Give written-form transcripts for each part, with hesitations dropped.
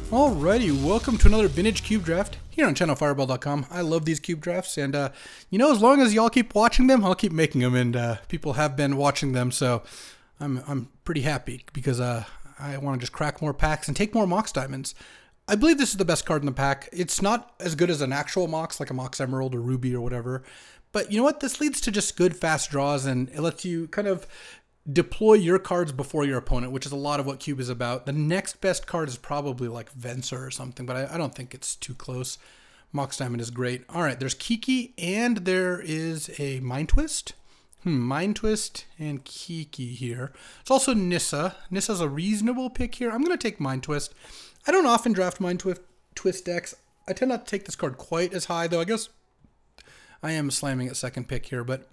Alrighty, welcome to another vintage cube draft here on channelfireball.com. I love these cube drafts, and you know, as long as y'all keep watching them, I'll keep making them, and people have been watching them, so I'm pretty happy because I want to just crack more packs and take more Mox Diamonds. I believe this is the best card in the pack. It's not as good as an actual Mox, like a Mox Emerald or Ruby or whatever, but you know what? This leads to just good, fast draws, and it lets you kind of deploy your cards before your opponent, which is a lot of what Cube is about. The next best card is probably like Venser or something, but I don't think it's too close. Mox Diamond is great. All right, there's Kiki, and there is a Mind Twist. Mind Twist and Kiki here. It's also Nissa. Nissa's a reasonable pick here. I'm going to take Mind Twist. I don't often draft Mind Twist decks. I tend not to take this card quite as high, though I guess I am slamming at second pick here, but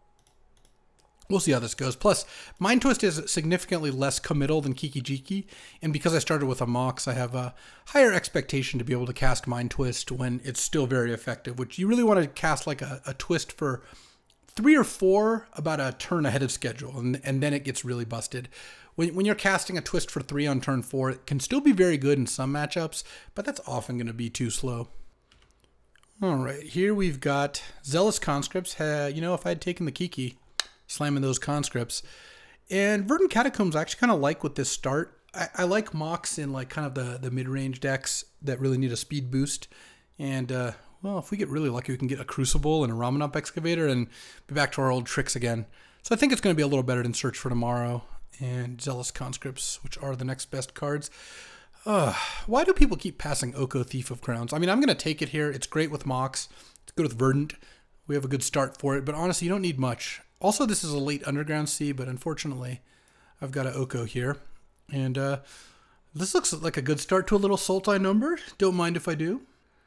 we'll see how this goes. Plus, Mind Twist is significantly less committal than Kiki Jiki, and because I started with a Mox, I have a higher expectation to be able to cast Mind Twist when it's still very effective, which you really want to cast like a twist for 3 or 4 about a turn ahead of schedule, and then it gets really busted. When you're casting a twist for 3 on turn 4, it can still be very good in some matchups, but that's often going to be too slow. All right, here we've got Zealous Conscripts. You know, if I had taken the Kiki, slamming those conscripts. And Verdant Catacombs I actually kind of like with this start. I like Mox in like kind of the mid-range decks that really need a speed boost. And well, if we get really lucky, we can get a Crucible and a Ramanop Excavator and be back to our old tricks again. So I think it's going to be a little better than Search for Tomorrow and Zealous Conscripts, which are the next best cards. Why do people keep passing Oko Thief of Crowns? I mean, I'm going to take it here. It's great with Mox. It's good with Verdant. We have a good start for it, but honestly, you don't need much. Also, this is a late Underground Sea, but unfortunately, I've got an Oko here. And this looks like a good start to a little Sultai number. Don't mind if I do.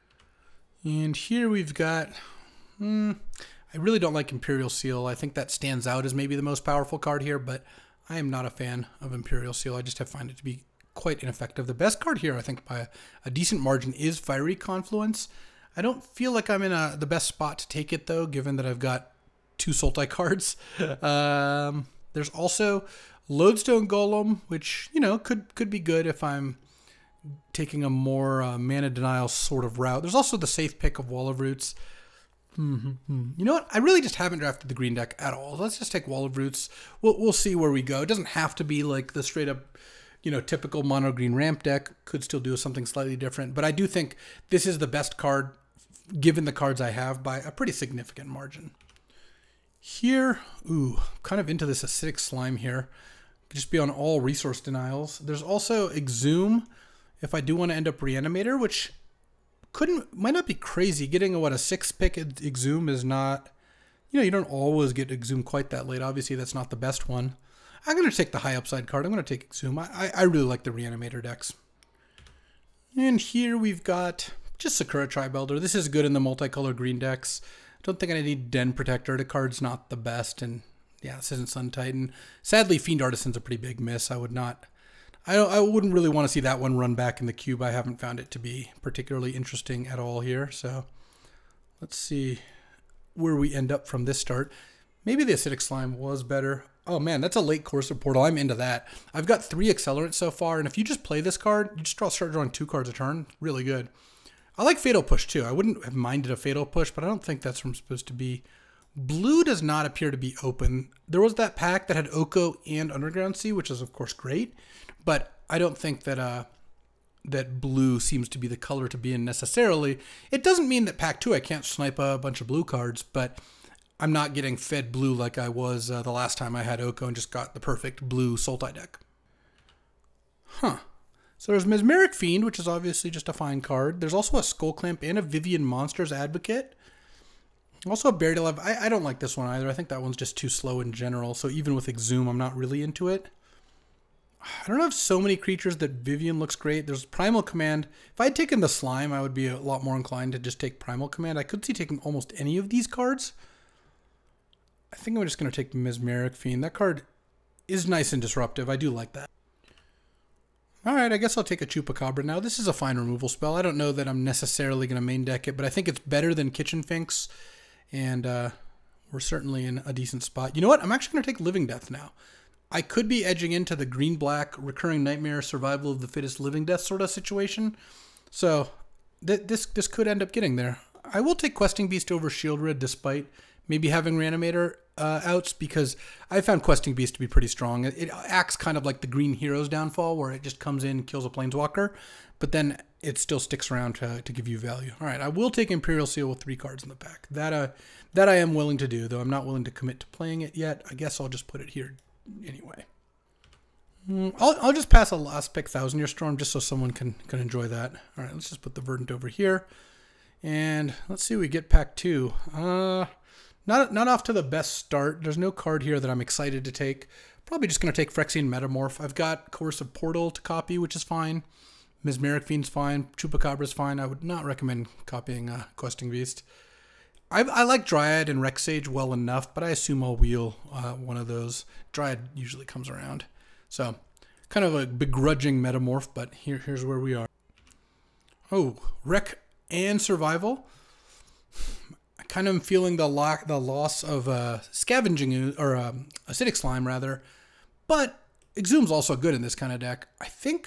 And here we've got, I really don't like Imperial Seal. I think that stands out as maybe the most powerful card here, but I am not a fan of Imperial Seal. I just have found it to be quite ineffective. The best card here, I think, by a decent margin is Fiery Confluence. I don't feel like I'm in the best spot to take it, though, given that I've got 2 Sultai cards. There's also Lodestone Golem, which, you know, could be good if I'm taking a more mana denial sort of route. There's also the safe pick of Wall of Roots. You know what? I really just haven't drafted the green deck at all. Let's just take Wall of Roots. We'll see where we go. It doesn't have to be like the straight up, you know, typical mono green ramp deck. Could still do something slightly different. But I do think this is the best card, given the cards I have, by a pretty significant margin. Here, kind of into this acidic slime here. Could just be on all resource denials. There's also Exhume, if I do want to end up Reanimator, which might not be crazy. Getting a 6-pick Exhume is not, you know, you don't always get Exhume quite that late. Obviously, that's not the best one. I'm going to take the high upside card. I'm going to take Exhume. I really like the Reanimator decks. And here we've got just Sakura Tribe Elder. This is good in the multicolor green decks. Don't think I need Den Protector. The card's not the best, and yeah, this isn't Sun Titan. Sadly, Fiend Artisan's a pretty big miss. I wouldn't really want to see that one run back in the cube. I haven't found it to be particularly interesting at all here. So let's see where we end up from this start. Maybe the Acidic Slime was better. Oh man, that's a late Corrosive Portal. I'm into that. I've got 3 Accelerants so far, and if you just play this card, you just start drawing 2 cards a turn. Really good. I like Fatal Push too. I wouldn't have minded a Fatal Push, but I don't think that's where I'm supposed to be. Blue does not appear to be open. There was that pack that had Oko and Underground Sea, which is of course great, but I don't think that that blue seems to be the color to be in necessarily. It doesn't mean that pack 2 I can't snipe a bunch of blue cards, but I'm not getting fed blue like I was the last time I had Oko and just got the perfect blue Sultai deck. So there's Mesmeric Fiend, which is obviously just a fine card. There's also a Skull Clamp and a Vivian Monsters Advocate. Also a Buried Alive. I don't like this one either. I think that one's just too slow in general. So even with Exhume, I'm not really into it. I don't have so many creatures that Vivian looks great. There's Primal Command. If I had taken the Slime, I would be a lot more inclined to just take Primal Command. I could see taking almost any of these cards. I think I'm just going to take Mesmeric Fiend. That card is nice and disruptive. I do like that. Alright, I guess I'll take a Chupacabra now. This is a fine removal spell. I don't know that I'm necessarily going to main deck it, but I think it's better than Kitchen Finks, and we're certainly in a decent spot. You know what? I'm actually going to take Living Death now. I could be edging into the green-black recurring nightmare, survival of the fittest, living death sort of situation. So this could end up getting there. I will take Questing Beast over Shieldred despite maybe having Reanimator outs, because I found Questing Beast to be pretty strong. It acts kind of like the Green Hero's downfall, where it just comes in, kills a Planeswalker, but then it still sticks around to give you value. All right, I will take Imperial Seal with 3 cards in the pack. That I am willing to do, though I'm not willing to commit to playing it yet. I guess I'll just put it here anyway. I'll just pass a last pick Thousand Year Storm just so someone can enjoy that. All right, let's just put the Verdant over here. And let's see what we get pack 2. Not off to the best start. There's no card here that I'm excited to take. Probably just going to take Phyrexian Metamorph. I've got Coercive Portal to copy, which is fine. Mesmeric Fiend's fine. Chupacabra's fine. I would not recommend copying Questing Beast. I like Dryad and Rexage well enough, but I assume I'll wheel one of those. Dryad usually comes around. So, kind of a begrudging Metamorph, but here's where we are. Oh, Wreck and Survival. I kind of am feeling the loss of Scavenging, or Acidic Slime, rather. But Exhume's also good in this kind of deck. I think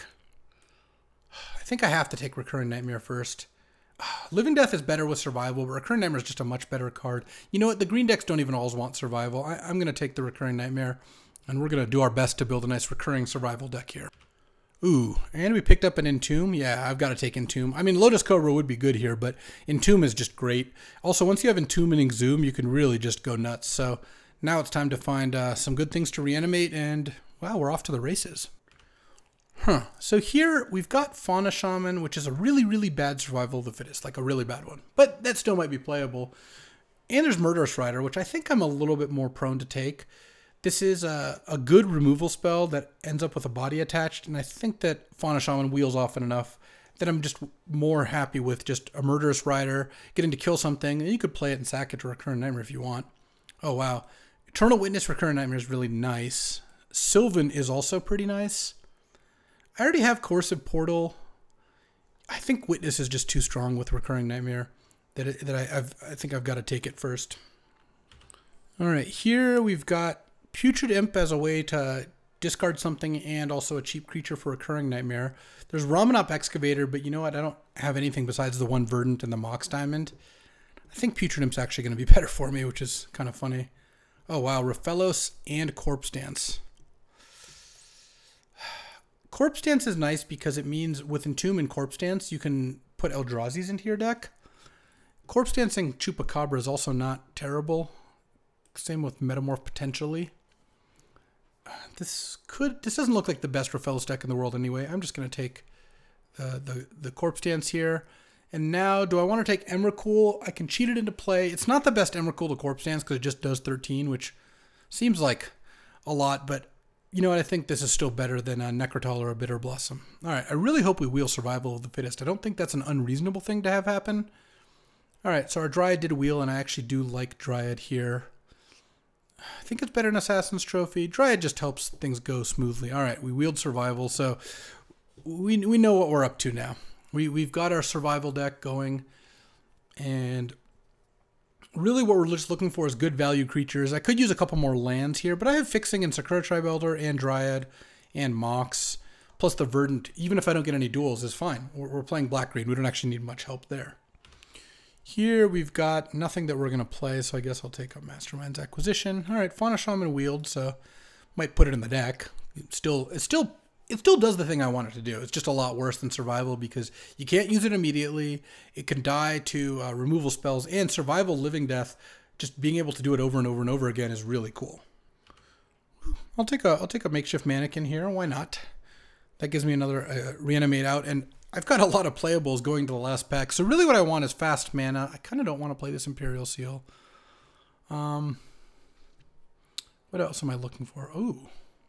I have to take Recurring Nightmare first. Living Death is better with Survival, but Recurring Nightmare is just a much better card. You know what? The green decks don't even always want Survival. I'm going to take the Recurring Nightmare, and we're going to do our best to build a nice Recurring Survival deck here. Ooh, and we picked up an Entomb. Yeah, I've got to take Entomb. I mean, Lotus Cobra would be good here, but Entomb is just great. Also, once you have Entomb and Exhume, you can really just go nuts. So now it's time to find some good things to reanimate, and wow, we're off to the races. So here we've got Fauna Shaman, which is a really, really bad Survival of the Fittest, like a really bad one. But that still might be playable. And there's Murderous Rider, which I think I'm a little bit more prone to take. This is a good removal spell that ends up with a body attached, and I think that Fauna Shaman wheels often enough that I'm just more happy with just a Murderous Rider, getting to kill something, and you could play it and sack it to Recurrent Nightmare if you want. Oh, wow. Eternal Witness Recurrent Nightmare is really nice. Sylvan is also pretty nice. I already have Coercive Portal. I think Witness is just too strong with Recurring Nightmare. I think I've got to take it first. All right, here we've got Putrid Imp as a way to discard something and also a cheap creature for Recurring Nightmare. There's Ramunap Excavator, but you know what? I don't have anything besides the one Verdant and the Mox Diamond. I think Putrid Imp's actually going to be better for me, which is kind of funny. Oh, wow. Raphelos and Corpse Dance. Corpse Dance is nice because it means with Entomb and Corpse Dance, you can put Eldrazi's into your deck. Corpse Dancing Chupacabra is also not terrible. Same with Metamorph potentially. This doesn't look like the best Raphelos deck in the world anyway. I'm just going to take the Corpse Dance here. And now, do I want to take Emrakul? I can cheat it into play. It's not the best Emrakul to Corpse Dance because it just does 13, which seems like a lot, but you know what? I think this is still better than a Necrotal or a Bitter Blossom. All right, I really hope we wheel Survival of the Fittest. I don't think that's an unreasonable thing to have happen. All right, so our Dryad did wheel, and I actually do like Dryad here. I think it's better than Assassin's Trophy. Dryad just helps things go smoothly. All right, we wheeled Survival, so we know what we're up to now. We've got our Survival deck going, and really what we're just looking for is good value creatures. I could use a couple more lands here, but I have Fixing and Sakura Tribe Elder and Dryad and Mox, plus the Verdant. Even if I don't get any duels, is fine. We're playing black-green. We don't actually need much help there. Here we've got nothing that we're going to play, so I guess I'll take a Mastermind's Acquisition. All right, Fauna Shaman wheeled, so might put it in the deck. It still does the thing I want it to do. It's just a lot worse than Survival because you can't use it immediately. It can die to removal spells, and Survival Living Death, just being able to do it over and over and over again is really cool. I'll take a Makeshift Mannequin here. Why not? That gives me another Reanimate out, and I've got a lot of playables going to the last pack. So really what I want is fast mana. I kind of don't want to play this Imperial Seal. What else am I looking for? Oh,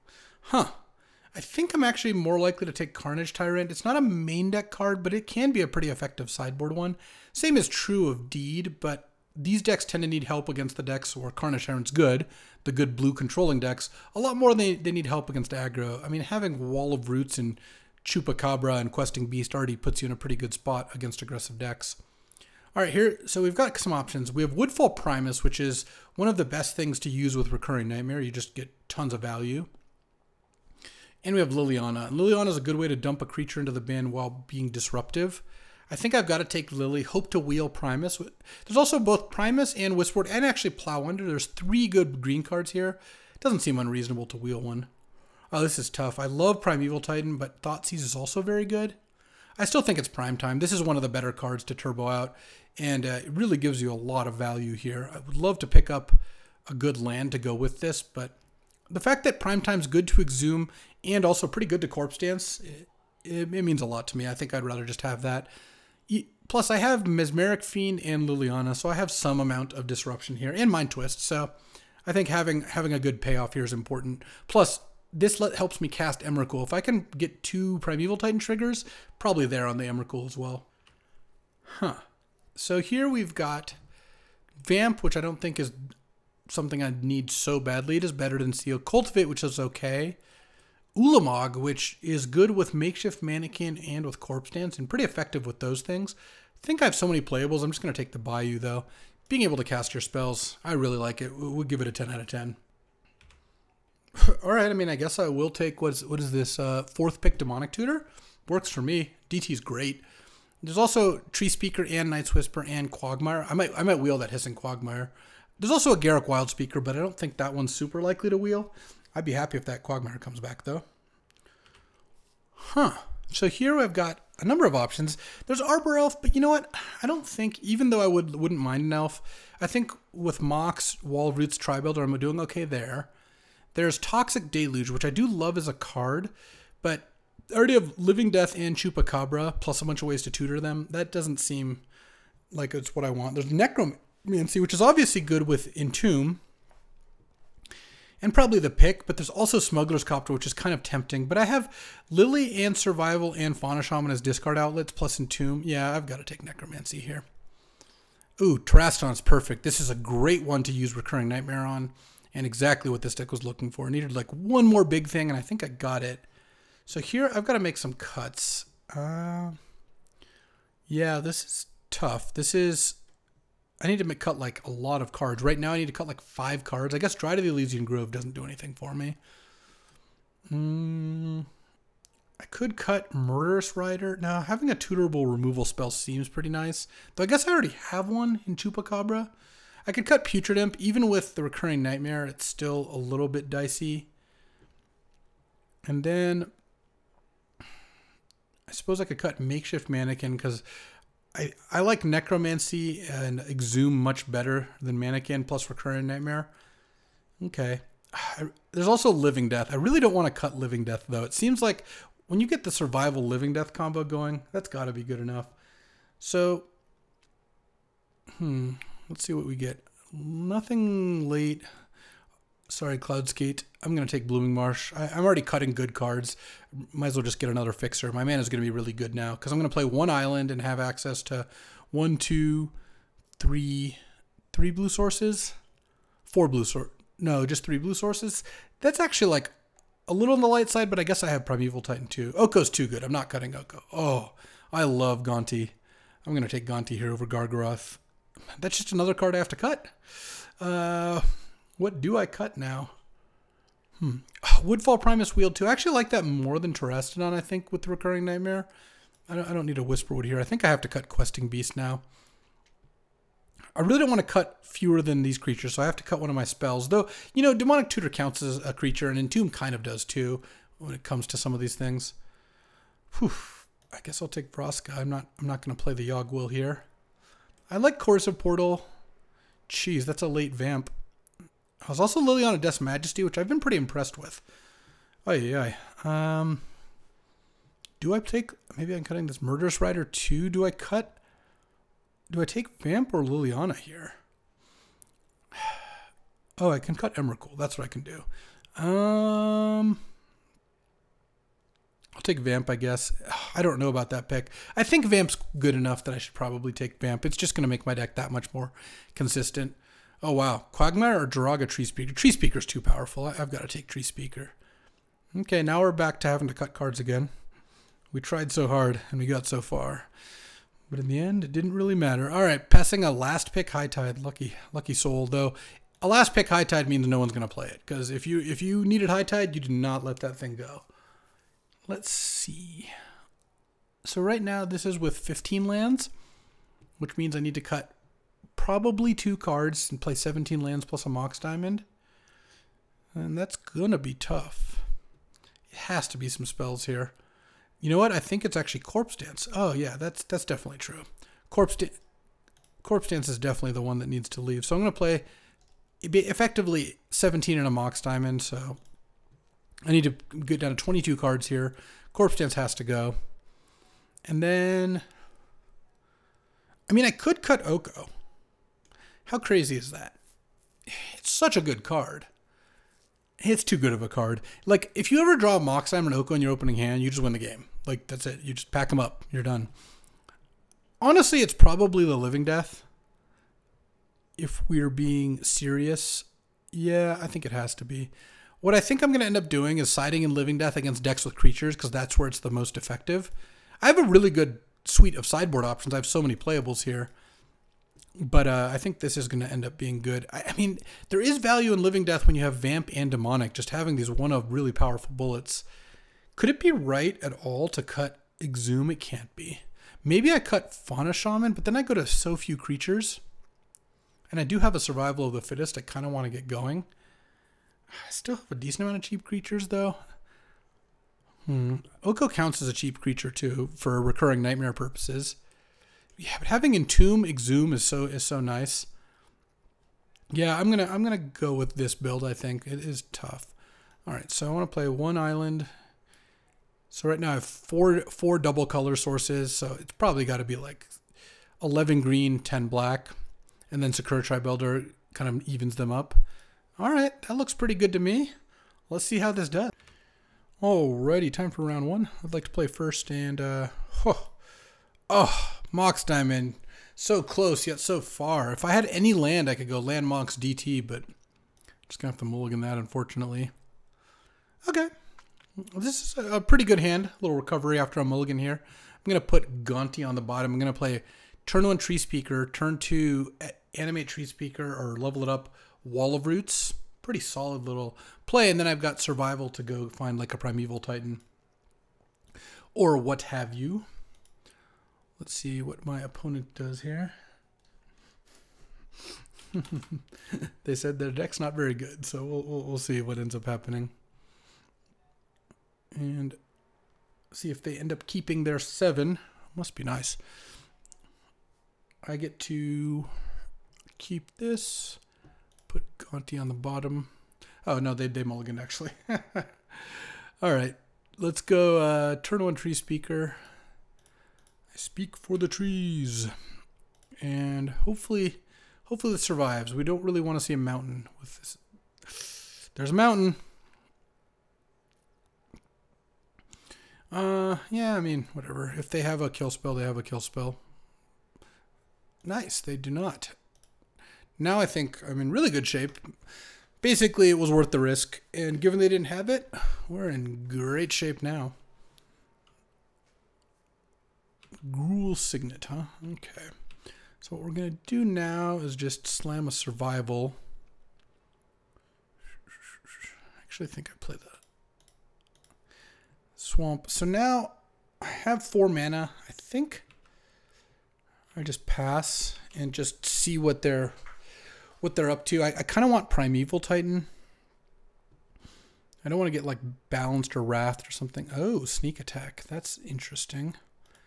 I think I'm actually more likely to take Carnage Tyrant. It's not a main deck card, but it can be a pretty effective sideboard one. Same is true of Deed, but these decks tend to need help against the decks where Carnage Tyrant's good, the good blue controlling decks, a lot more than they need help against aggro. I mean, having Wall of Roots and Chupacabra and Questing Beast already puts you in a pretty good spot against aggressive decks. All right, here, so we've got some options. We have Woodfall Primus, which is one of the best things to use with Recurring Nightmare. You just get tons of value. And we have Liliana. Liliana is a good way to dump a creature into the bin while being disruptive. I think I've got to take Lily. Hope to wheel Primus. There's also both Primus and Whisperword and actually Plow Under. There's 3 good green cards here. It doesn't seem unreasonable to wheel one. Oh, this is tough. I love Primeval Titan, but Thoughtseize is also very good. I still think it's prime time. This is one of the better cards to turbo out, and it really gives you a lot of value here. I would love to pick up a good land to go with this, but the fact that prime time's good to Exhume and also pretty good to Corpse Dance, it means a lot to me. I think I'd rather just have that. Plus, I have Mesmeric Fiend and Liliana, so I have some amount of disruption here, and Mind Twist, so I think having a good payoff here is important. Plus, this helps me cast Emrakul. If I can get 2 Primeval Titan triggers, probably there on the Emrakul as well. So here we've got Vamp, which I don't think is something I need so badly. It is better than Seal. Cultivate, which is okay. Ulamog, which is good with Makeshift Mannequin and with Corpse Dance, and pretty effective with those things. I think I have so many playables. I'm just going to take the Bayou, though. Being able to cast your spells, I really like it. We'll give it a 10 out of 10. All right, I mean, I guess I will take, what is this, 4th pick Demonic Tutor? Works for me. DT's great. There's also Tree Speaker and Night's Whisper and Quagmire. I might wheel that Hissing Quagmire. There's also a Garruk Wild Speaker, but I don't think that one's super likely to wheel. I'd be happy if that Quagmire comes back, though. So here I've got a number of options. There's Arbor Elf, but you know what? I don't think, even though I wouldn't mind an elf, I think with Mox, Wall Roots, Tri-Builder, I'm doing okay there. There's Toxic Deluge, which I do love as a card, but I already have Living Death and Chupacabra, plus a bunch of ways to tutor them. That doesn't seem like it's what I want. There's Necromancy, which is obviously good with Entomb, and probably the pick, but there's also Smuggler's Copter, which is kind of tempting. But I have Lily and Survival and Fauna Shaman as discard outlets, plus Entomb. Yeah, I've got to take Necromancy here. Ooh, Terrastodon's perfect. This is a great one to use Recurring Nightmare on. And exactly what this deck was looking for. I needed like one more big thing, and I think I got it. So here, I've got to make some cuts. Yeah, this is tough. I need to cut like a lot of cards. Right now, I need to cut like 5 cards. I guess Dry to the Elysian Grove doesn't do anything for me. I could cut Murderous Rider. Now, having a tutorable removal spell seems pretty nice. Though I guess I already have one in Chupacabra. I could cut Putrid Imp. Even with the Recurring Nightmare, it's still a little bit dicey. And then I suppose I could cut Makeshift Mannequin because I like Necromancy and Exhume much better than Mannequin plus Recurring Nightmare. Okay. There's also Living Death. I really don't want to cut Living Death, though. It seems like when you get the Survival Living Death combo going, that's got to be good enough. So, let's see what we get. Nothing late. Sorry, Cloudskate. I'm going to take Blooming Marsh. I'm already cutting good cards. Might as well just get another fixer. My mana is going to be really good now because I'm going to play 1 island and have access to 1, 2, 3 blue sources. 4 blue sources. No, just 3 blue sources. That's actually like a little on the light side, but I guess I have Primeval Titan too. Oko's too good. I'm not cutting Oko. Oh, I love Gonti. I'm going to take Gonti here over Gargaroth. That's just another card I have to cut. What do I cut now? Woodfall Primus Wheel 2. I actually like that more than Terrastodon, I think, with the Recurring Nightmare. I don't need a Whisperwood here. I think I have to cut Questing Beast now. I really don't want to cut fewer than these creatures, so I have to cut one of my spells. Though, you know, Demonic Tutor counts as a creature, and Entomb kind of does too when it comes to some of these things. Whew. I guess I'll take Vraska. I'm not going to play the Yogg-Will here. I like Corrosive Portal. Jeez, that's a late Vamp. I was also Liliana Death's Majesty, which I've been pretty impressed with. Do I take... Maybe I'm cutting this Murderous Rider too. Do I take Vamp or Liliana here? Oh, I can cut Emrakul. That's what I can do. I'll take Vamp, I guess. I don't know about that pick. I think Vamp's good enough that I should probably take Vamp. It's just going to make my deck that much more consistent. Oh, wow. Quagmire or Jiraga Tree Speaker? Tree Speaker's too powerful. I've got to take Tree Speaker. Okay, now we're back to having to cut cards again. We tried so hard, and we got so far. But in the end, it didn't really matter. All right, passing a last pick High Tide. Lucky soul, though. A last pick High Tide means no one's going to play it. Because if you needed High Tide, you did not let that thing go. Let's see. So right now this is with 15 lands, which means I need to cut probably 2 cards and play 17 lands plus a Mox Diamond. And that's gonna be tough. It has to be some spells here. You know what? I think it's actually Corpse Dance. Oh yeah, that's definitely true. Corpse Dance is definitely the one that needs to leave. So I'm gonna play effectively 17 and a Mox Diamond. So I need to get down to 22 cards here. Corpse Dance has to go. And then, I mean, I could cut Oko. How crazy is that? It's such a good card. It's too good of a card. Like, if you ever draw a Mox Diamond Oko in your opening hand, you just win the game. Like, that's it. You just pack them up. You're done. Honestly, it's probably the Living Death. If we're being serious, yeah, I think it has to be. What I think I'm going to end up doing is siding in Living Death against decks with creatures, because that's where it's the most effective. I have a really good suite of sideboard options. I have so many playables here. But I think this is going to end up being good. I mean, there is value in Living Death when you have Vamp and Demonic, just having these one-of really powerful bullets. Could it be right at all to cut Exhume? It can't be. Maybe I cut Fauna Shaman, but then I go to so few creatures. And I do have a Survival of the Fittest I kind of want to get going. I still have a decent amount of cheap creatures, though. Oko counts as a cheap creature, too, for recurring nightmare purposes. Yeah, but having Entomb Exhume is so nice. Yeah, I'm gonna go with this build. I think it is tough. All right, so I want to play 1 island. So right now I have four double color sources. So it's probably got to be like 11 green, 10 black, and then Sakura Tribe Elder kind of evens them up. All right, that looks pretty good to me. Let's see how this does. Alrighty, time for round 1. I'd like to play first, and Mox Diamond, so close yet so far. If I had any land, I could go land Mox DT, but I'm just gonna have to mulligan that, unfortunately. Okay, this is a pretty good hand. A little recovery after a mulligan here. I'm gonna put Gonti on the bottom. I'm gonna play turn 1 Tree Speaker, turn 2 Animate Tree Speaker, or level it up Wall of Roots. Pretty solid little play, and then I've got Survival to go find like a Primeval Titan or what have you. Let's see what my opponent does here. They said their deck's not very good, so we'll see what ends up happening. And see if they end up keeping their 7. Must be nice. I get to keep this. Put Gonti on the bottom. Oh, no, they mulliganed, actually. All right, let's go turn 1 Tree Speaker. I speak for the trees. And hopefully this survives. We don't really want to see a mountain with this. There's a mountain. Yeah, I mean, whatever. If they have a kill spell, they have a kill spell. Nice, they do not. Now I think I'm in really good shape. Basically, it was worth the risk. And given they didn't have it, we're in great shape now. Gruul Signet, huh? Okay. So what we're going to do now is just slam a Survival. Actually, I think I play the Swamp. So now I have 4 mana. I think I just pass and just see what they're up to. I kind of want Primeval Titan. I don't want to get like Balanced or Wrathed or something. Oh, Sneak Attack. That's interesting.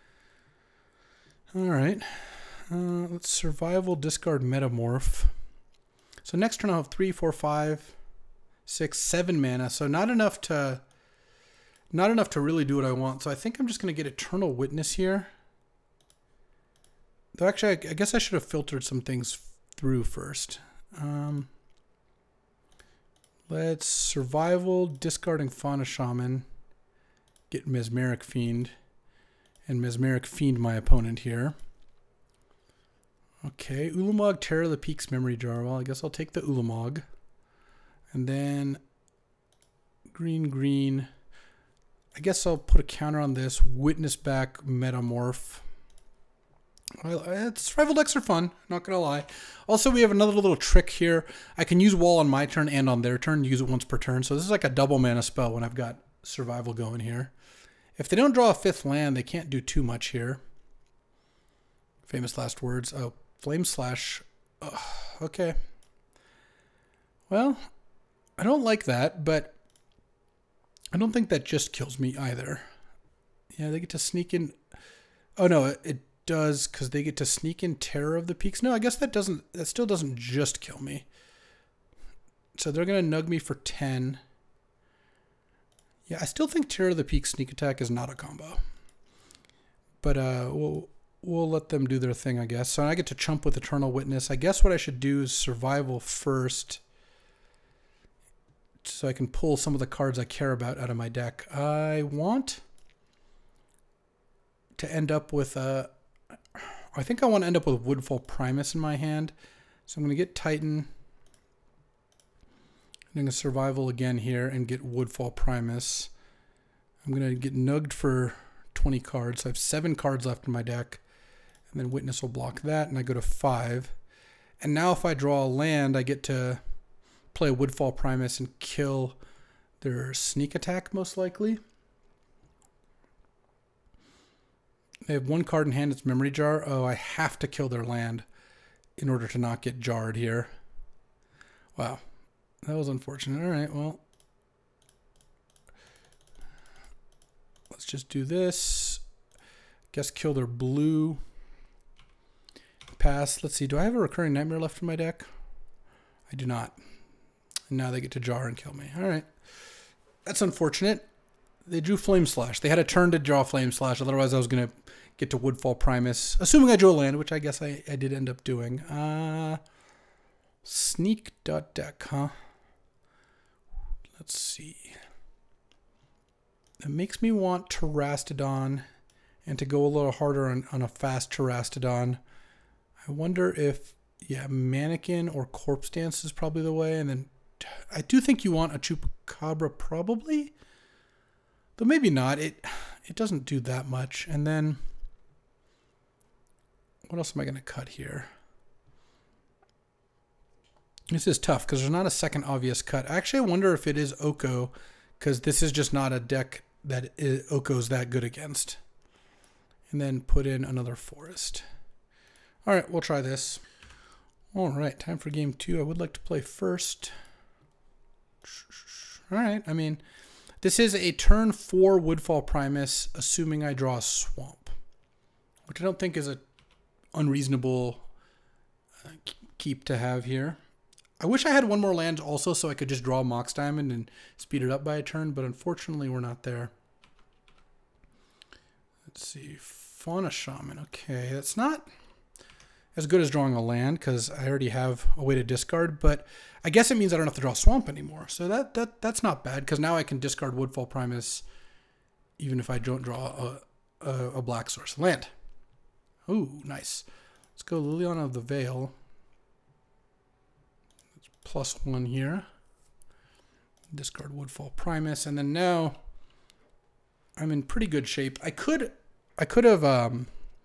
All right. Let's Survival, discard Metamorph. So next turn I'll have 3, 4, 5, 6, 7 mana. So not enough to really do what I want. So I think I'm just going to get Eternal Witness here. Though actually, I guess I should have filtered some things through first. Let's Survival, discarding Fauna Shaman, get Mesmeric Fiend, and Mesmeric Fiend my opponent here. Okay, Ulamog, Terror of the Peaks, Memory Jar. Well, I guess I'll take the Ulamog. And then green. I guess I'll put a counter on this. Witness back Metamorph. Well, survival decks are fun, not gonna lie. Also, we have another little trick here. I can use Wall on my turn and on their turn, use it once per turn. So this is like a double mana spell when I've got Survival going here. If they don't draw a 5th land, they can't do too much here. Famous last words. Oh, Flame Slash. Ugh, okay. Well, I don't like that, but I don't think that just kills me either. Yeah, they get to sneak in. Oh no, it does, because they get to sneak in Terror of the Peaks. No, I guess that still doesn't just kill me. So they're gonna nug me for 10. Yeah, I still think Terror of the Peaks sneak attack is not a combo. But we'll let them do their thing, I guess. So I get to chump with Eternal Witness. I guess what I should do is survival first, so I can pull some of the cards I care about out of my deck. I want to end up with I think I want to end up with Woodfall Primus in my hand. So I'm going to get Titan. I'm going to survival again here and get Woodfall Primus. I'm going to get nugged for 20 cards. So I have 7 cards left in my deck. And then Witness will block that, and I go to 5. And now if I draw a land, I get to play Woodfall Primus and kill their sneak attack, most likely. They have 1 card in hand, it's Memory Jar. Oh, I have to kill their land in order to not get jarred here. Wow. That was unfortunate. All right, well. Let's just do this. Guess kill their blue. Pass. Let's see. Do I have a Recurring Nightmare left in my deck? I do not. And now they get to jar and kill me. All right. That's unfortunate. They drew Flame Slash. They had a turn to draw Flame Slash. Otherwise, I was going to get to Woodfall Primus. Assuming I drew a land, which I guess I did end up doing. Sneak.deck, huh? Let's see. It makes me want Terastodon and to go a little harder on a fast Terastodon. I wonder if, yeah, Mannequin or Corpse Dance is probably the way. And then I do think you want a Chupacabra probably. Though maybe not. It doesn't do that much. And then what else am I going to cut here? This is tough because there's not a second obvious cut. Actually, I wonder if it is Oko, because this is just not a deck that Oko's that good against. And then put in another Forest. All right, we'll try this. All right, time for game 2. I would like to play first. All right, I mean, this is a turn 4 Woodfall Primus, assuming I draw a Swamp, which I don't think is a unreasonable keep to have here. I wish I had one more land also so I could just draw Mox Diamond and speed it up by a turn, but unfortunately we're not there. Let's see, Fauna Shaman. Okay, that's not as good as drawing a land because I already have a way to discard, but I guess it means I don't have to draw Swamp anymore. So that's not bad because now I can discard Woodfall Primus even if I don't draw a black source land. Ooh, nice. Let's go Liliana of the Veil. +1 here. Discard Woodfall Primus, and then now I'm in pretty good shape. I could have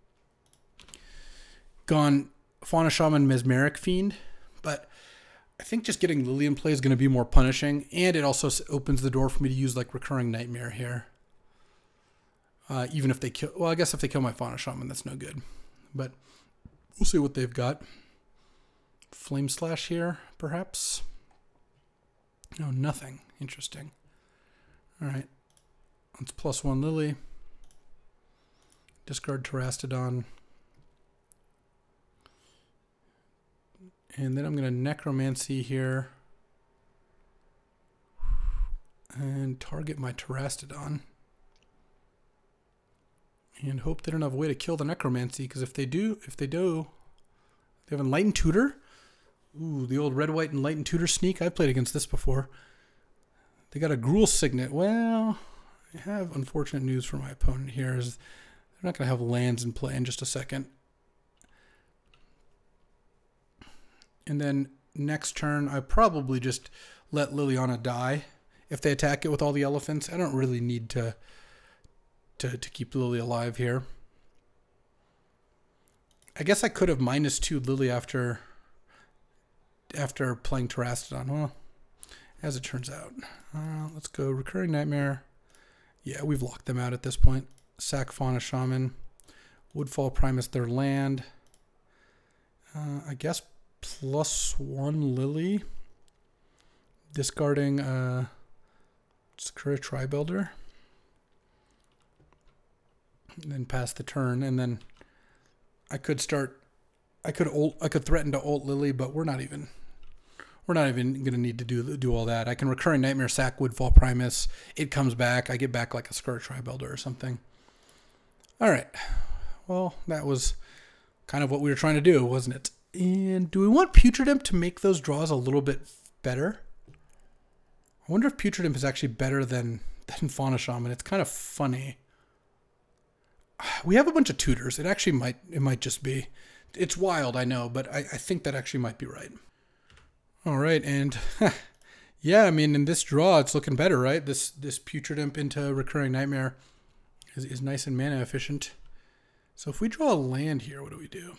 gone Fauna Shaman Mesmeric Fiend, but I think just getting Lily in play is going to be more punishing, and it also opens the door for me to use like Recurring Nightmare here. Even if they kill, well, I guess if they kill my Fauna Shaman, that's no good. But we'll see what they've got. Flame Slash here, perhaps. No, nothing. Interesting. All right. Let's +1 Lily. Discard Terastodon. And then I'm going to Necromancy here. And target my Terastodon. And hope they don't have a way to kill the Necromancy, because if they do, they have Enlightened Tutor. Ooh, the old red, white, Enlightened Tutor sneak. I've played against this before. They got a Gruul Signet. Well, I have unfortunate news for my opponent here. Is they're not going to have lands in play in just a second. And then next turn, I probably just let Liliana die. If they attack it with all the elephants, I don't really need to keep Lily alive here. I guess I could have -2 Lily after playing Terastodon. Well, as it turns out. Let's go Recurring Nightmare. Yeah, we've locked them out at this point. Sack Fauna Shaman. Woodfall Primus their land. I guess +1 Lily. Discarding Sakura Tribuilder. And then pass the turn, and then I could start. I could threaten to ult Lily, but we're not even gonna need to do all that. I can Recurring Nightmare, sack Woodfall Primus. It comes back. I get back like a Sakura Tribuilder or something. All right. Well, that was kind of what we were trying to do, wasn't it? And do we want Putrid Imp to make those draws a little bit better? I wonder if Putrid Imp is actually better than Fauna Shaman. It's kind of funny. We have a bunch of tutors. It might just be. It's wild, I know, but I think that actually might be right. All right, and yeah, I mean, in this draw, it's looking better, right? This Putrid Imp into Recurring Nightmare is nice and mana efficient. So if we draw a land here, what do we do?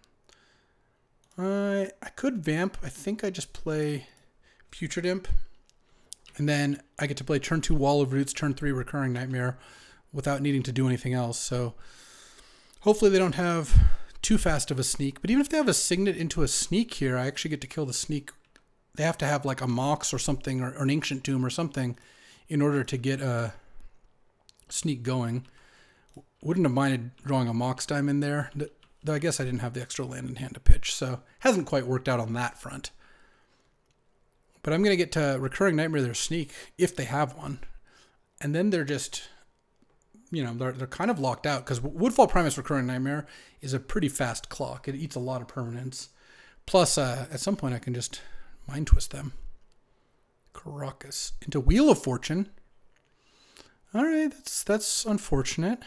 I could vamp. I think I just play Putrid Imp. And then I get to play turn 2 Wall of Roots, turn 3 Recurring Nightmare without needing to do anything else. So hopefully they don't have too fast of a sneak. But even if they have a Signet into a sneak here, I actually get to kill the sneak. They have to have like a Mox or something, or an Ancient Tomb or something in order to get a sneak going. Wouldn't have minded drawing a Mox Diamond there, though I guess I didn't have the extra land in hand to pitch, so hasn't quite worked out on that front. But I'm going to get to Recurring Nightmare their sneak, if they have one. And then they're just, you know, they're kind of locked out, because Woodfall Primus Recurring Nightmare is a pretty fast clock. It eats a lot of permanents. Plus, at some point I can just Mind Twist them. Caracas into Wheel of Fortune. All right, that's unfortunate.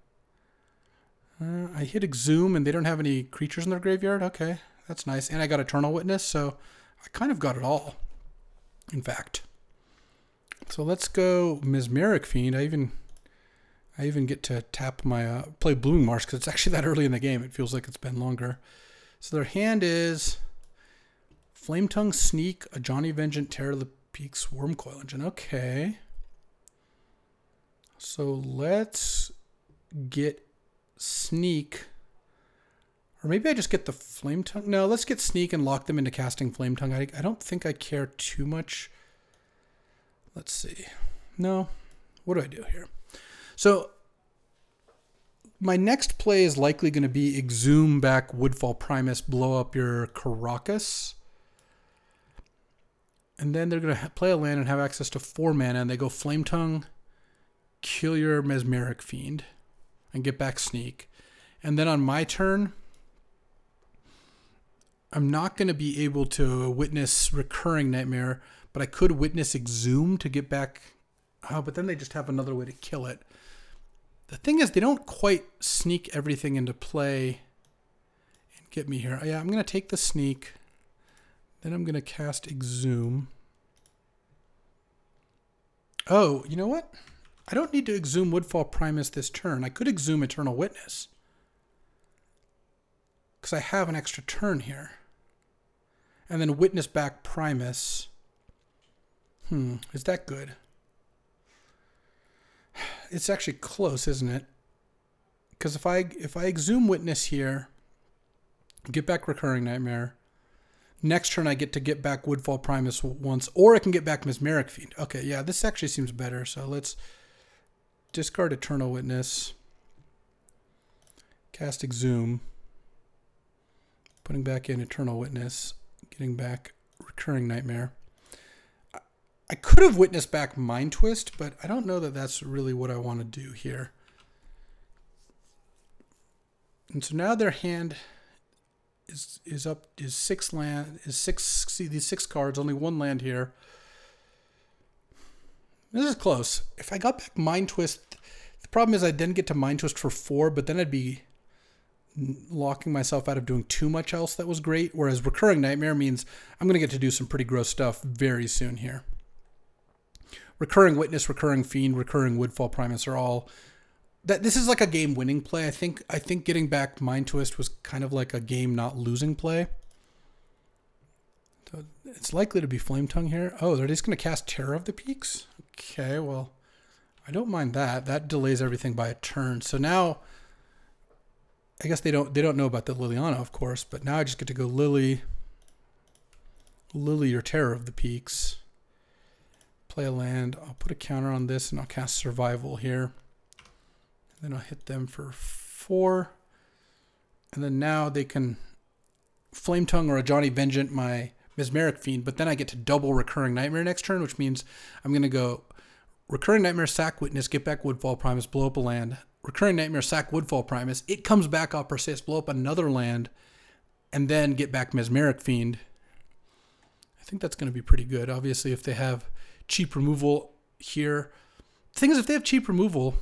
I hit Exhume, and they don't have any creatures in their graveyard. Okay, that's nice. And I got Eternal Witness, so I kind of got it all, in fact. So let's go Mesmeric Fiend. I even get to tap my play Blooming Marsh, because it's actually that early in the game. It feels like it's been longer. So their hand is Flametongue, Sneak, a Johnny Vengeant, Terror of the Peaks, Wormcoil Engine. Okay. So let's get Sneak, or maybe I just get the Flametongue. No, let's get Sneak and lock them into casting Flametongue. I don't think I care too much. Let's see. No, what do I do here? So my next play is likely going to be Exhume back Woodfall Primus, blow up your Caracas. And then they're going to play a land and have access to 4 mana, and they go Flametongue, kill your Mesmeric Fiend, and get back Sneak. And then on my turn, I'm not going to be able to witness Recurring Nightmare, but I could witness Exhume to get back. Oh, but then they just have another way to kill it. The thing is, they don't quite sneak everything into play and get me here. Yeah, I'm going to take the Sneak. Then I'm going to cast Exhume. Oh, you know what? I don't need to Exhume Woodfall Primus this turn. I could Exhume Eternal Witness, because I have an extra turn here. And then Witness back Primus. Is that good? It's actually close, isn't it? Because if I Exhume Witness here, get back Recurring Nightmare, next turn I get to get back Woodfall Primus once, or I can get back Mesmeric Fiend. Okay, yeah, this actually seems better. So let's discard Eternal Witness, cast Exhume, putting back in Eternal Witness, getting back Recurring Nightmare. I could have witnessed back Mind Twist, but I don't know that that's really what I want to do here. And so now their hand is these 6 cards, only 1 land here. This is close. If I got back Mind Twist, the problem is I didn't get to Mind Twist for 4, but then I'd be locking myself out of doing too much else that was great, whereas Recurring Nightmare means I'm going to get to do some pretty gross stuff very soon here. Recurring Witness, Recurring Fiend, Recurring Woodfall Primus are all... This is like a game-winning play. I think getting back Mind Twist was kind of like a game-not-losing play. So it's likely to be Flametongue here. Oh, they're just going to cast Terror of the Peaks? Okay, well, I don't mind that. That delays everything by a turn. So now, I guess they don't know about the Liliana, of course, but now I just get to go Lily, your Terror of the Peaks. Play a land. I'll put a counter on this, and I'll cast Survival here. And then I'll hit them for 4. And then now they can Flame Tongue or a Johnny Vengeant my Mesmeric Fiend, but then I get to double Recurring Nightmare next turn, which means I'm going to go Recurring Nightmare, sack Witness, get back Woodfall Primus, blow up a land. Recurring Nightmare, sack Woodfall Primus. It comes back, I'll persist, blow up another land, and then get back Mesmeric Fiend. I think that's going to be pretty good. Obviously, if they have cheap removal here. The thing is, if they have cheap removal...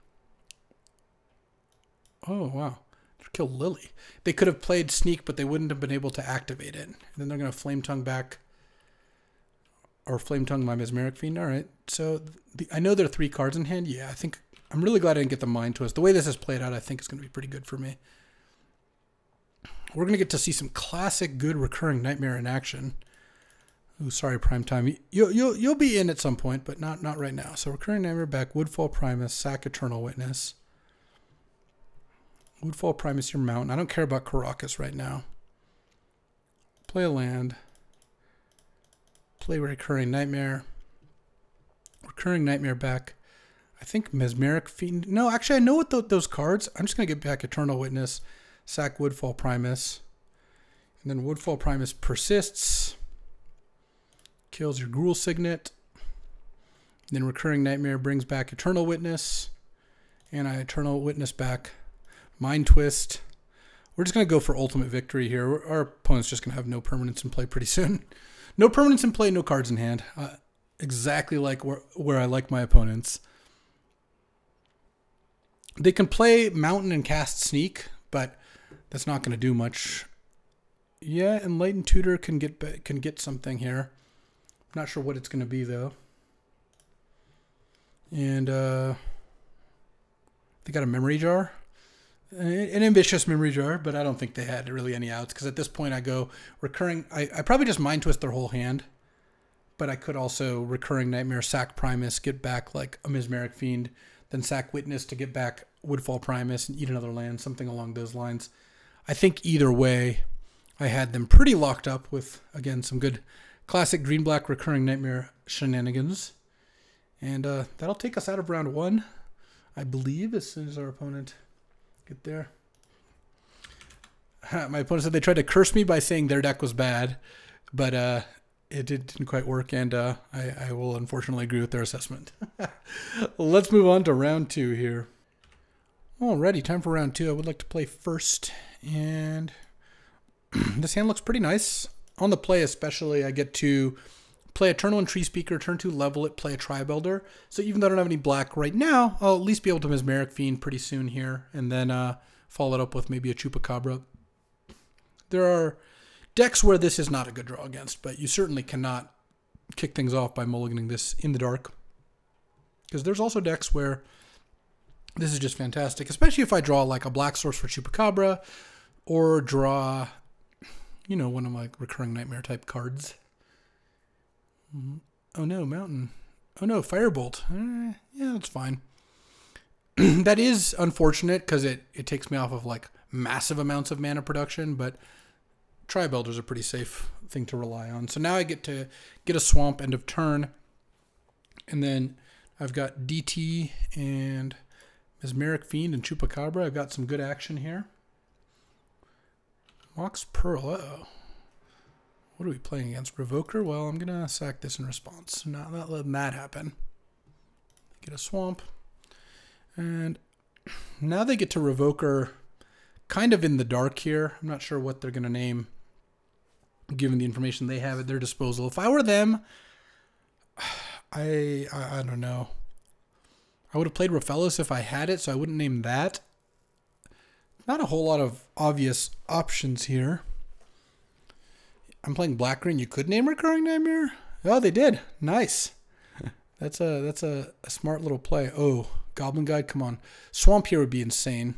Oh, wow. Kill Lily. They could have played Sneak, but they wouldn't have been able to activate it. And then they're going to Flame Tongue back, or Flame Tongue my Mesmeric Fiend. All right. So I know there are 3 cards in hand. Yeah, I think I'm really glad I didn't get the Mind Twist. The way this is played out, I think is going to be pretty good for me. We're going to get to see some classic good Recurring Nightmare in action. Ooh, sorry, Prime Time. You'll be in at some point, but not right now. So Recurring Nightmare back, Woodfall Primus, sack Eternal Witness. Woodfall Primus your mountain. I don't care about Karakas right now. Play a land. Play Recurring Nightmare. Recurring Nightmare back. I think Mesmeric Fiend. No, actually, I know what those cards. I'm just going to get back Eternal Witness. Sack Woodfall Primus. And then Woodfall Primus persists. Kills your Gruul Signet. Then Recurring Nightmare brings back Eternal Witness. And I Eternal Witness back Mind Twist. We're just going to go for ultimate victory here. Our opponent's just going to have no permanents in play pretty soon. No permanents in play, no cards in hand. Exactly like where I like my opponents. They can play Mountain and cast Sneak, but that's not going to do much. Yeah, Enlightened Tutor can get something here. I'm not sure what it's going to be, though. And they got a Memory Jar. An ambitious Memory Jar, but I don't think they had really any outs, because at this point I go Recurring... I probably just Mind Twist their whole hand, but I could also Recurring Nightmare, sack Primus, get back like a Mesmeric Fiend, then sack Witness to get back Woodfall Primus and eat another land, something along those lines. I think either way, I had them pretty locked up with, again, some good classic green-black Recurring Nightmare shenanigans. And that'll take us out of round 1, I believe, as soon as our opponent... get there. My opponent said they tried to curse me by saying their deck was bad, but it didn't quite work, and I will unfortunately agree with their assessment. Let's move on to round 2 here. Alrighty, time for round 2. I would like to play first, and this hand looks pretty nice. On the play especially, I get to play Eternal and Tree Speaker, turn 2, level it, play a Tribe Elder. So even though I don't have any black right now, I'll at least be able to Mesmeric Fiend pretty soon here, and then follow it up with maybe a Chupacabra. There are decks where this is not a good draw against, but you certainly cannot kick things off by mulliganing this in the dark. Because there's also decks where this is just fantastic, especially if I draw like a black source for Chupacabra, or draw, you know, one of my Recurring Nightmare type cards. Oh no, Mountain. Oh no, Firebolt. Yeah, that's fine. That is unfortunate because it takes me off of like massive amounts of mana production, but Tribe Elder's a pretty safe thing to rely on. So now I get to get a Swamp end of turn, and then I've got DT and Mesmeric Fiend and Chupacabra. I've got some good action here. Mox Pearl. Uh-oh. What are we playing against? Revoker? Well, I'm going to sack this in response. Not letting that happen. Get a Swamp. And now they get to Revoker kind of in the dark here. I'm not sure what they're going to name, given the information they have at their disposal. If I were them, I don't know. I would have played Raphelus if I had it, so I wouldn't name that. Not a whole lot of obvious options here. I'm playing black-green. You could name Recurring Nightmare? Oh, they did. Nice. That's a smart little play. Oh, Goblin Guide, come on. Swamp here would be insane.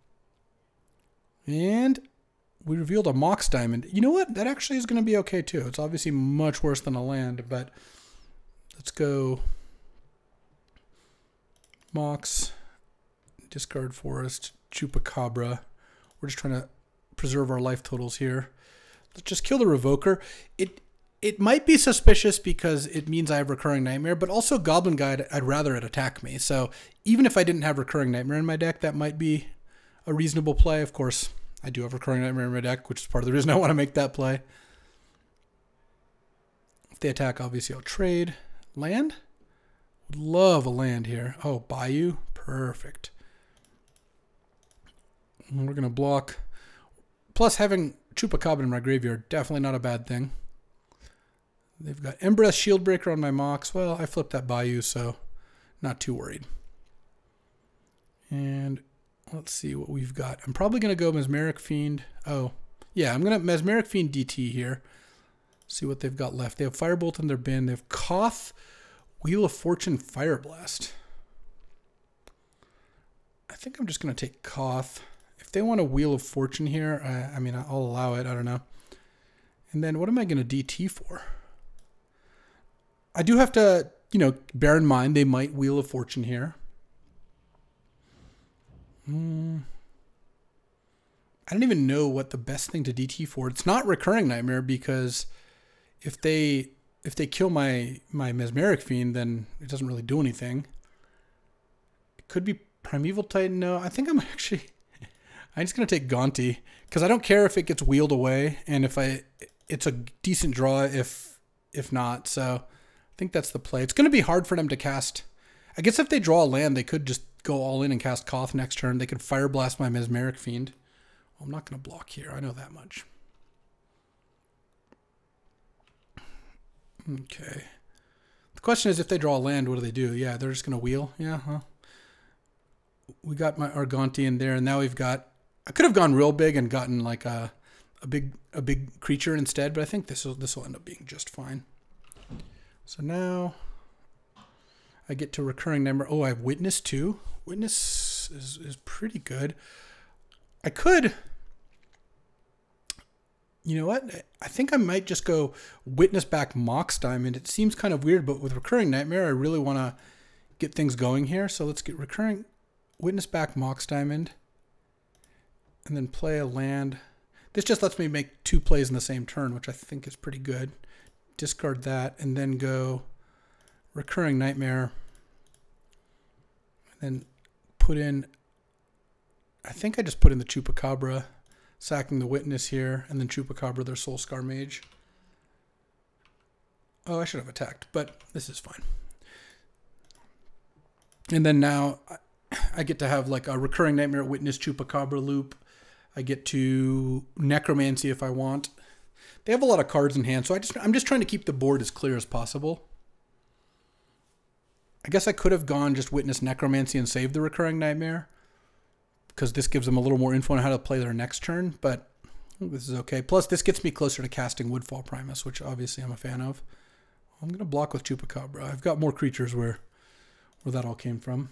And we revealed a Mox Diamond. You know what? That actually is going to be okay, too. It's obviously much worse than a land, but let's go Mox, discard Forest, Chupacabra. We're just trying to preserve our life totals here. Let's just kill the Revoker. It might be suspicious because it means I have Recurring Nightmare, but also Goblin Guide, I'd rather it attack me. So even if I didn't have Recurring Nightmare in my deck, that might be a reasonable play. Of course, I do have Recurring Nightmare in my deck, which is part of the reason I want to make that play. If they attack, obviously I'll trade. Land? Would love a land here. Oh, Bayou? Perfect. And we're going to block. Plus, having Chupacabra in my graveyard, definitely not a bad thing. They've got Embrace Shieldbreaker on my Mox. Well, I flipped that Bayou, so not too worried. And let's see what we've got. I'm probably going to go Mesmeric Fiend. Oh, yeah, I'm going to Mesmeric Fiend DT here. See what they've got left. They have Firebolt in their bin. They have Koth, Wheel of Fortune, Fire Blast. I think I'm just going to take Koth. If they want a Wheel of Fortune here, I mean, I'll allow it. I don't know. And then what am I going to DT for? I do have to, you know, bear in mind they might Wheel of Fortune here. I don't even know what the best thing to DT for. It's not Recurring Nightmare because if they kill my Mesmeric Fiend, then it doesn't really do anything. It could be Primeval Titan. No, I think I'm just going to take Gonti because I don't care if it gets wheeled away and it's a decent draw if not. So I think that's the play. It's going to be hard for them to cast. I guess if they draw a land, they could just go all in and cast Koth next turn. They could Fire Blast my Mesmeric Fiend. Well, I'm not going to block here. I know that much. Okay. The question is if they draw a land, what do they do? Yeah, they're just going to wheel. Yeah, huh? We got my Argonti in there, and now we've got... I could have gone real big and gotten like a big creature instead, but I think this will end up being just fine. So now I get to Recurring Nightmare. Oh, I have Witness too. Witness is pretty good. I could... You know what? I think I might just go Witness back Mox Diamond. It seems kind of weird, but with Recurring Nightmare, I really want to get things going here. So let's get Witness back Mox Diamond. And then play a land. This just lets me make 2 plays in the same turn, which I think is pretty good. Discard that, and then go Recurring Nightmare. And then put in... I think I just put in the Chupacabra. Sacking the Witness here, and then Chupacabra, their Soulscar Mage. Oh, I should have attacked, but this is fine. And then now I get to have like a Recurring Nightmare, Witness, Chupacabra loop. I get to Necromancy if I want. They have a lot of cards in hand, so I'm just trying to keep the board as clear as possible. I guess I could have gone just Witness Necromancy and saved the Recurring Nightmare, because this gives them a little more info on how to play their next turn, but this is okay. Plus, this gets me closer to casting Woodfall Primus, which obviously I'm a fan of. I'm going to block with Chupacabra. I've got more creatures where that all came from.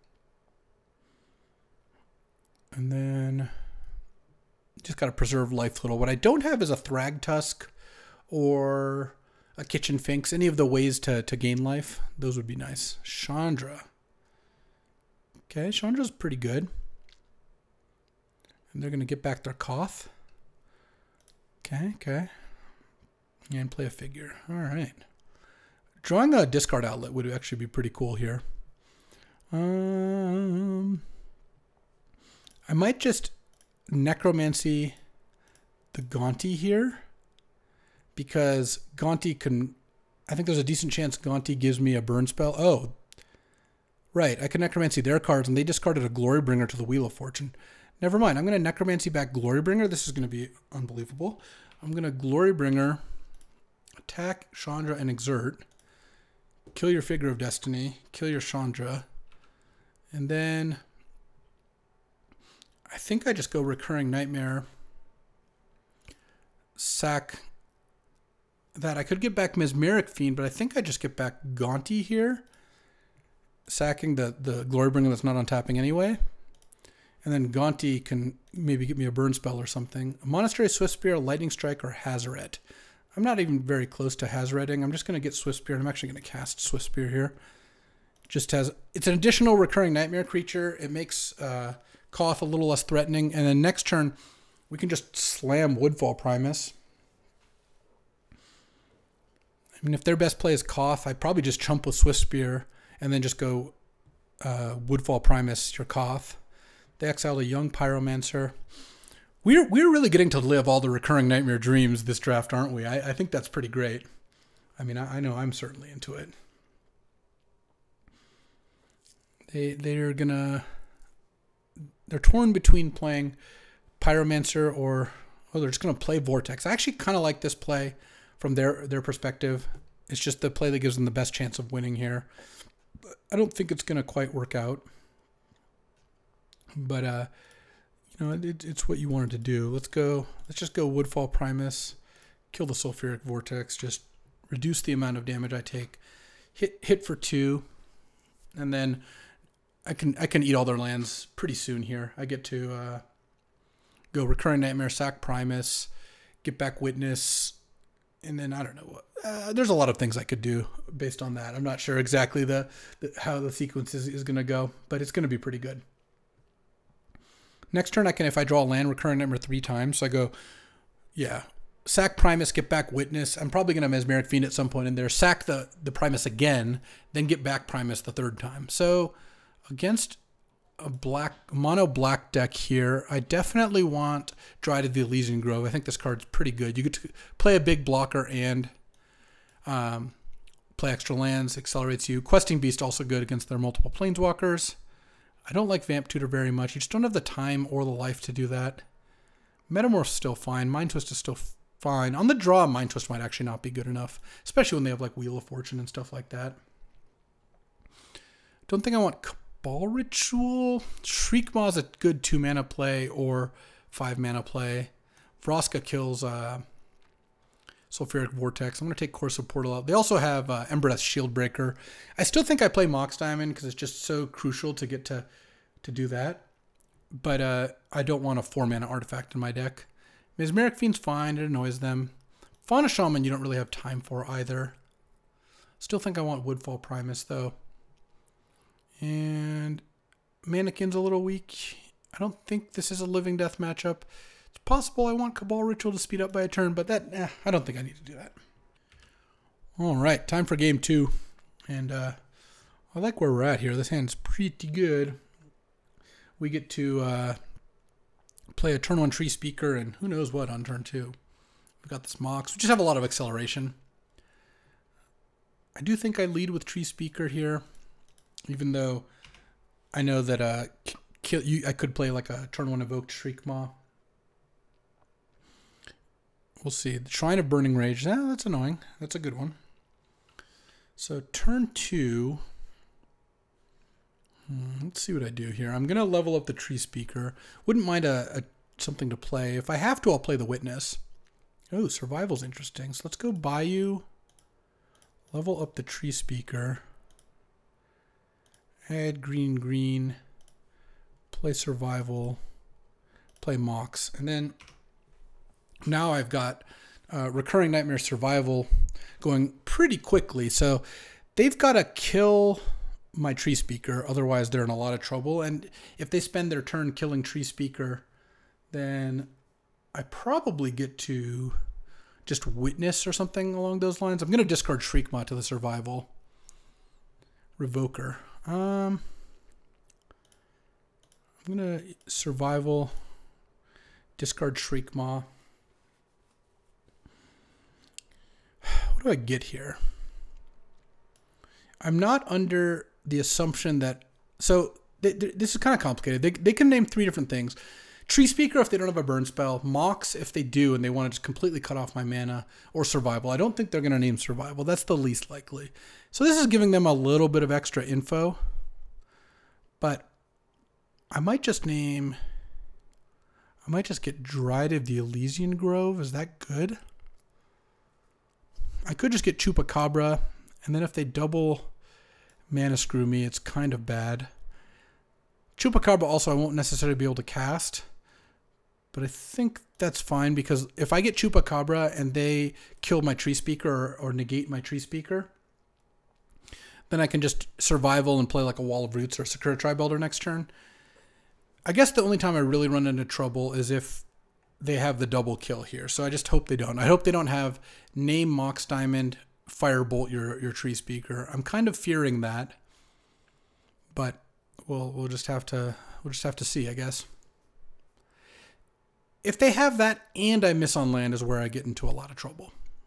And then just got to preserve life total. What I don't have is a Thragtusk or a Kitchen Finks. Any of the ways to gain life, those would be nice. Chandra. Okay, Chandra's pretty good. And they're going to get back their Koth. Okay. And play a figure. All right. Drawing a discard outlet would actually be pretty cool here. I might just Necromancy the Gonti here, because Gonti can... I think there's a decent chance Gonti gives me a burn spell. Oh, right. I can Necromancy their cards, and they discarded a Glorybringer to the Wheel of Fortune. Never mind. I'm going to Necromancy back Glorybringer. This is going to be unbelievable. I'm going to Glorybringer, attack Chandra and Exert, kill your Figure of Destiny, kill your Chandra, and then I think I just go Recurring Nightmare, sack that. I could get back Mesmeric Fiend, but I think I just get back Gonti here, sacking the Glorybringer that's not on tapping anyway. And then Gonti can maybe get me a burn spell or something. A Monastery Swiftspear, Lightning Strike, or Hazaret. I'm not even very close to Hazareting. I'm just going to get Swiftspear, and I'm actually going to cast Swiftspear here. Just has, it's an additional recurring nightmare creature. It makes Koth a little less threatening. And then next turn, we can just slam Woodfall Primus. I mean, if their best play is Koth, I'd probably just chump with Swiftspear and then just go Woodfall Primus your Koth. They exiled a young Pyromancer. We're really getting to live all the recurring Nightmare Dreams this draft, aren't we? I think that's pretty great. I mean, I know I'm certainly into it. They're torn between playing Pyromancer or they're just gonna play Vortex. I actually kind of like this play from their perspective. It's just the play that gives them the best chance of winning here. I don't think it's gonna quite work out, but you know, it's what you wanted to do. Let's just go Woodfall Primus, kill the Sulfuric Vortex, just reduce the amount of damage I take, hit for 2, and then I can eat all their lands pretty soon here. I get to go Recurring Nightmare, sack Primus, get back Witness, and then I don't know what. There's a lot of things I could do based on that. I'm not sure exactly how the sequence is going to go, but it's going to be pretty good. Next turn, if I draw a land, Recurring Nightmare 3 times. So I go, yeah, sack Primus, get back Witness. I'm probably going to Mesmeric Fiend at some point in there. Sack the Primus again, then get back Primus the 3rd time. So against a mono black deck here, I definitely want Dryad of the Elysian Grove. I think this card's pretty good. You get to play a big blocker and play extra lands, accelerates you. Questing Beast also good against their multiple planeswalkers. I don't like Vamp Tutor very much. You just don't have the time or the life to do that. Metamorph's still fine. Mind Twist is still fine. On the draw, Mind Twist might actually not be good enough, especially when they have like Wheel of Fortune and stuff like that. Don't think I want Cabal Ritual. Shriekmaw is a good 2-mana play or 5-mana play. Vraska kills Sulfuric Vortex. I'm going to take Course of Portal out. They also have Emberdeath Shieldbreaker. I still think I play Mox Diamond because it's just so crucial to get to do that. But I don't want a 4-mana artifact in my deck. Mesmeric Fiend's fine. It annoys them. Fauna Shaman you don't really have time for either. Still think I want Woodfall Primus though. And Mannequin's a little weak. I don't think this is a Living Death matchup. It's possible I want Cabal Ritual to speed up by a turn, but I don't think I need to do that. All right, time for game 2. And I like where we're at here. This hand's pretty good. We get to play a turn 1 Tree Speaker and who knows what on turn 2. We've got this Mox. We just have a lot of acceleration. I do think I lead with Tree Speaker here, even though I know that I could play like a turn 1 Evoked Shriekmaw. We'll see. The Shrine of Burning Rage. That's annoying. That's a good one. So turn 2. Let's see what I do here. I'm going to level up the Tree Speaker. Wouldn't mind something to play. If I have to, I'll play the Witness. Oh, Survival's interesting. So let's go Bayou. Level up the Tree Speaker. Add green. Play Survival. Play Mox. And then now I've got Recurring Nightmare Survival going pretty quickly. So they've got to kill my Tree Speaker, otherwise they're in a lot of trouble. And if they spend their turn killing Tree Speaker, then I probably get to just Witness or something along those lines. I'm going to discard Shriekmaw to the Survival. Revoker. I'm going to Survival, discard Shriekmaw. What do I get here? I'm not under the assumption that... So, this is kind of complicated. They can name 3 different things. Tree Speaker if they don't have a burn spell. Mox if they do and they want to just completely cut off my mana. Or Survival. I don't think they're going to name Survival. That's the least likely. So this is giving them a little bit of extra info. But I might just name... I might just get Dryad of the Elysian Grove. Is that good? I could just get Chupacabra. And then if they double Mana Screw me, it's kind of bad. Chupacabra also I won't necessarily be able to cast. But I think that's fine because if I get Chupacabra and they kill my Tree Speaker or negate my Tree Speaker, then I can just survival and play like a Wall of Roots or Sakura Tribe Elder next turn. I guess the only time I really run into trouble is if they have the double kill here. So I just hope they don't. I hope they don't have name Mox Diamond, Firebolt your Tree Speaker. I'm kind of fearing that, but we'll just have to see, I guess. If they have that and I miss on land is where I get into a lot of trouble.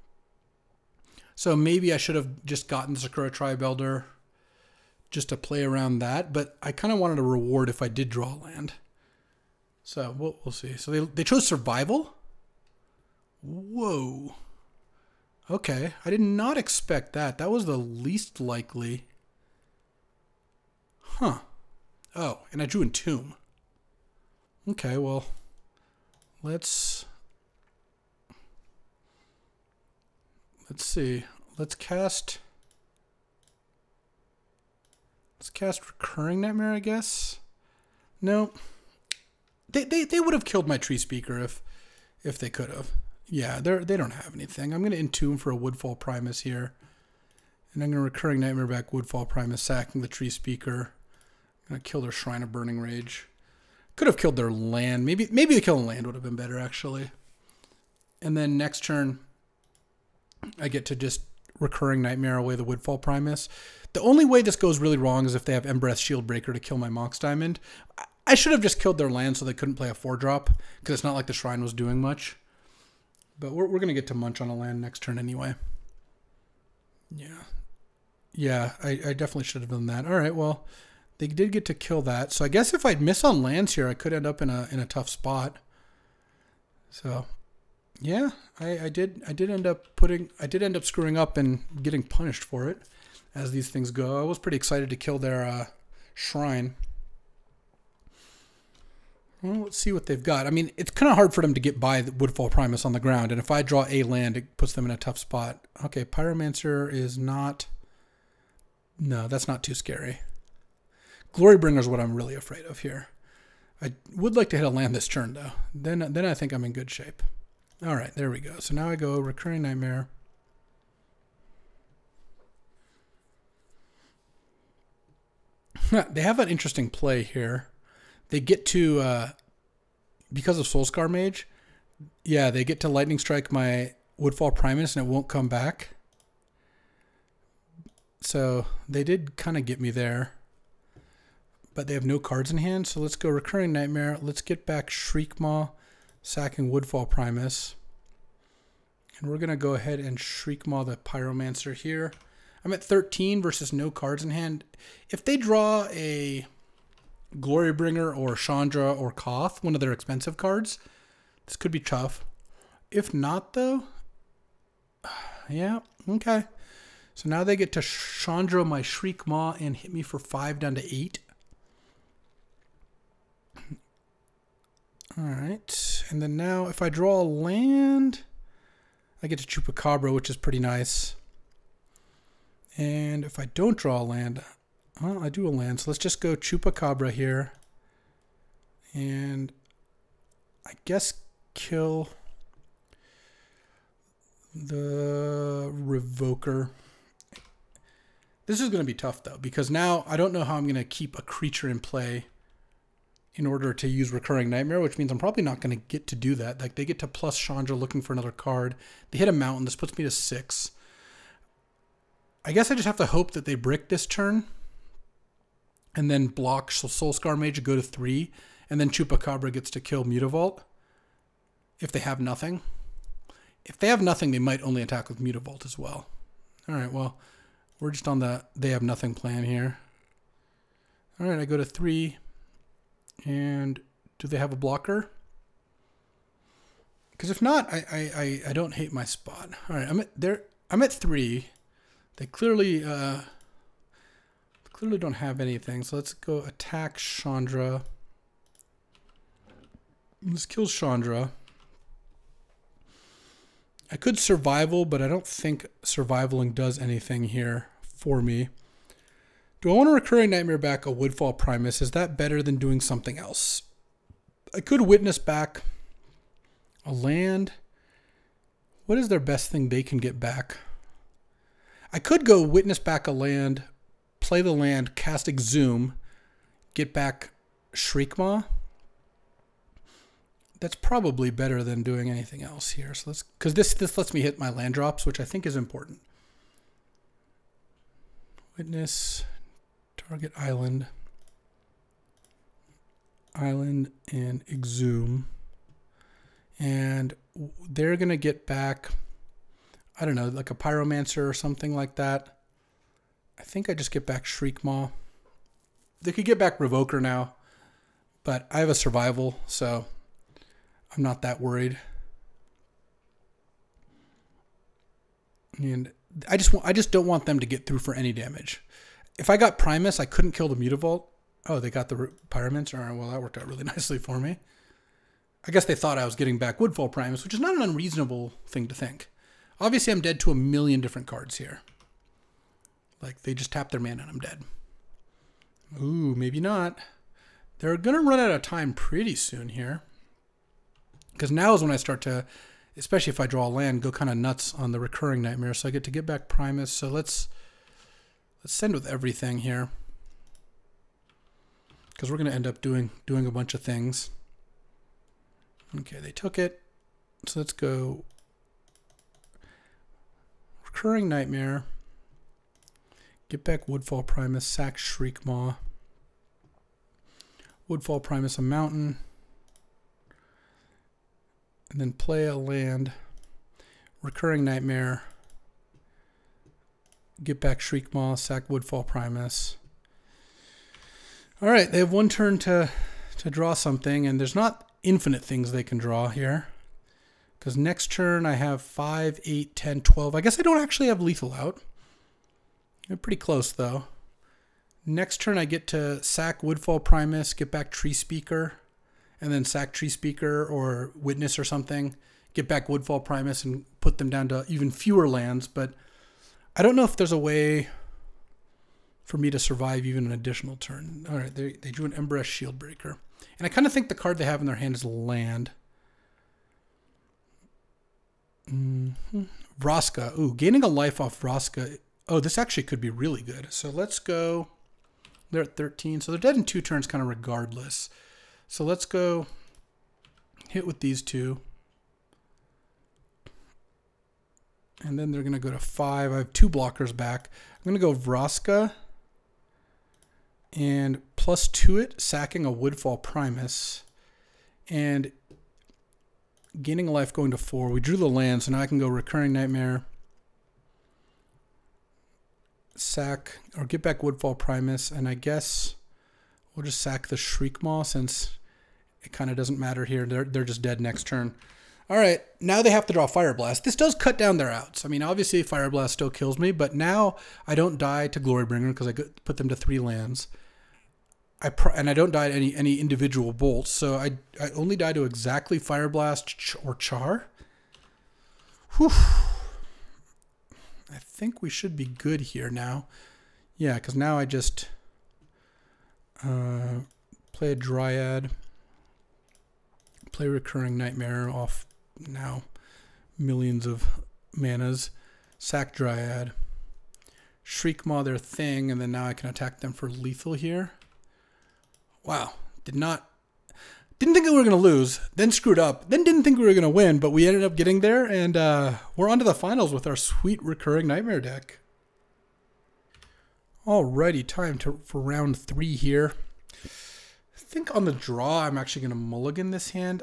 So maybe I should have just gotten Sakura Tribe Elder just to play around that, but I kind of wanted a reward if I did draw land. So we'll see. So they chose Survival? Whoa. Okay, I did not expect that. That was the least likely. Huh. Oh, and I drew Entomb. Okay, well, let's see. Let's cast Recurring Nightmare, I guess. No. They would have killed my Tree Speaker if they could have. Yeah, they don't have anything. I'm going to Entomb for a Woodfall Primus here. And I'm going to Recurring Nightmare back Woodfall Primus, sacking the Tree Speaker. I'm going to kill their Shrine of Burning Rage. Could have killed their land. Maybe the killing land would have been better, actually. And then next turn, I get to just Recurring Nightmare away the Woodfall Primus. The only way this goes really wrong is if they have Embereth Shieldbreaker to kill my Mox Diamond. I should have just killed their land so they couldn't play a 4-drop, because it's not like the Shrine was doing much. But we're going to get to munch on a land next turn anyway. Yeah, I definitely should have done that. All right, well, they did get to kill that. So I guess if I'd miss on lands here, I could end up in a tough spot. So yeah, I did end up screwing up and getting punished for it, as these things go. I was pretty excited to kill their Shrine. Well, let's see what they've got. I mean, it's kind of hard for them to get by the Woodfall Primus on the ground, and if I draw a land, it puts them in a tough spot. Okay, Pyromancer is not... No, that's not too scary. Glorybringer is what I'm really afraid of here. I would like to hit a land this turn, though. Then I think I'm in good shape. All right, there we go. So now I go Recurring Nightmare. They have an interesting play here. They get to, because of Soulscar Mage, yeah, they get to Lightning Strike my Woodfall Primus and it won't come back. So they did kind of get me there. But they have no cards in hand, so let's go Recurring Nightmare. Let's get back Shriekmaw, sacking Woodfall Primus. And we're going to go ahead and Shriekmaw the Pyromancer here. I'm at 13 versus no cards in hand. If they draw a Glorybringer or Chandra or Koth, one of their expensive cards, this could be tough. If not, though, yeah, okay. So now they get to Chandra my Shriekmaw and hit me for 5 down to 8. All right, and then now if I draw a land, I get to Chupacabra, which is pretty nice. And if I don't draw a land, well, I do a land, so let's just go Chupacabra here. And I guess kill the Revoker. This is going to be tough, though, because now I don't know how I'm going to keep a creature in play in order to use Recurring Nightmare, which means I'm probably not going to get to do that. Like, they get to plus Chandra looking for another card. They hit a mountain. This puts me to 6. I guess I just have to hope that they brick this turn and then block Soulscar Mage to go to 3, and then Chupacabra gets to kill Mutavault if they have nothing. If they have nothing, they might only attack with Mutavault as well. All right, well, we're just on the they have nothing plan here. All right, I go to 3. And do they have a blocker? Because if not, I don't hate my spot. All right, I'm at 3. They clearly don't have anything. So let's go attack Chandra. This kills Chandra. I could survival, but I don't think survivaling does anything here for me. Do I want to Recurring Nightmare back a Woodfall Primus? Is that better than doing something else? I could Witness back a land. What is their best thing they can get back? I could go Witness back a land play the land, cast Exhume, get back Shriekmaw. That's probably better than doing anything else here. So let's, because this lets me hit my land drops, which I think is important. Witness, target island, and Exhume. And they're going to get back, I don't know, like a Pyromancer or something like that. I think I just get back Shriekmaw. They could get back Revoker now, but I have a survival, so I'm not that worried. And I just don't want them to get through for any damage. If I got Primus, I couldn't kill the Mutavault. Oh, they got the Pyromancer. All right, well, that worked out really nicely for me. I guess they thought I was getting back Woodfall Primus, which is not an unreasonable thing to think. Obviously, I'm dead to a million different cards here. Like, they just tap their mana and I'm dead. Ooh, maybe not. They're going to run out of time pretty soon here. Because now is when I start to, especially if I draw a land, go kind of nuts on the Recurring Nightmare. So I get to get back Primus. So let's send with everything here. Because we're going to end up doing a bunch of things. Okay, they took it. So let's go Recurring Nightmare. Get back Woodfall Primus, sack Shriekmaw. Woodfall Primus a mountain. And then play a land. Recurring Nightmare. Get back Shriekmaw, sack Woodfall Primus. Alright, they have one turn to draw something, and there's not infinite things they can draw here. Because next turn I have 5, 8, 10, 12. I guess I don't actually have lethal out. They're pretty close though. Next turn I get to sack Woodfall Primus, get back Tree Speaker, and then sack Tree Speaker or Witness or something. Get back Woodfall Primus and put them down to even fewer lands. But I don't know if there's a way for me to survive even an additional turn. All right, they drew an Embereth Shieldbreaker. And I kind of think the card they have in their hand is land. Vraska. Ooh, gaining a life off Vraska. Oh, this actually could be really good. So let's go. They're at 13. So they're dead in 2 turns kind of regardless. So let's go hit with these 2. And then they're going to go to 5. I have 2 blockers back. I'm going to go Vraska. And +2 it, sacking a Woodfall Primus. And gaining a life going to 4. We drew the land, so now I can go Recurring Nightmare. Sack, or get back Woodfall Primus. And I guess we'll just sack the Shriekmaw since it kind of doesn't matter here. They're just dead next turn. All right, now they have to draw Fire Blast. This does cut down their outs. I mean, obviously Fire Blast still kills me, but now I don't die to Glorybringer because I put them to 3 lands. And I don't die to any individual bolts, so I only die to exactly Fire Blast or Char. Whew. I think we should be good here now. Yeah, because now I just play a Dryad, play Recurring Nightmare off now millions of manas, sack Dryad, Shriekmaw their thing, and then now I can attack them for lethal here. Wow, didn't think we were going to lose, then screwed up, then didn't think we were going to win, but we ended up getting there, and we're on to the finals with our sweet Recurring Nightmare deck. Alrighty, time for round 3 here. I think on the draw, I'm actually going to mulligan this hand.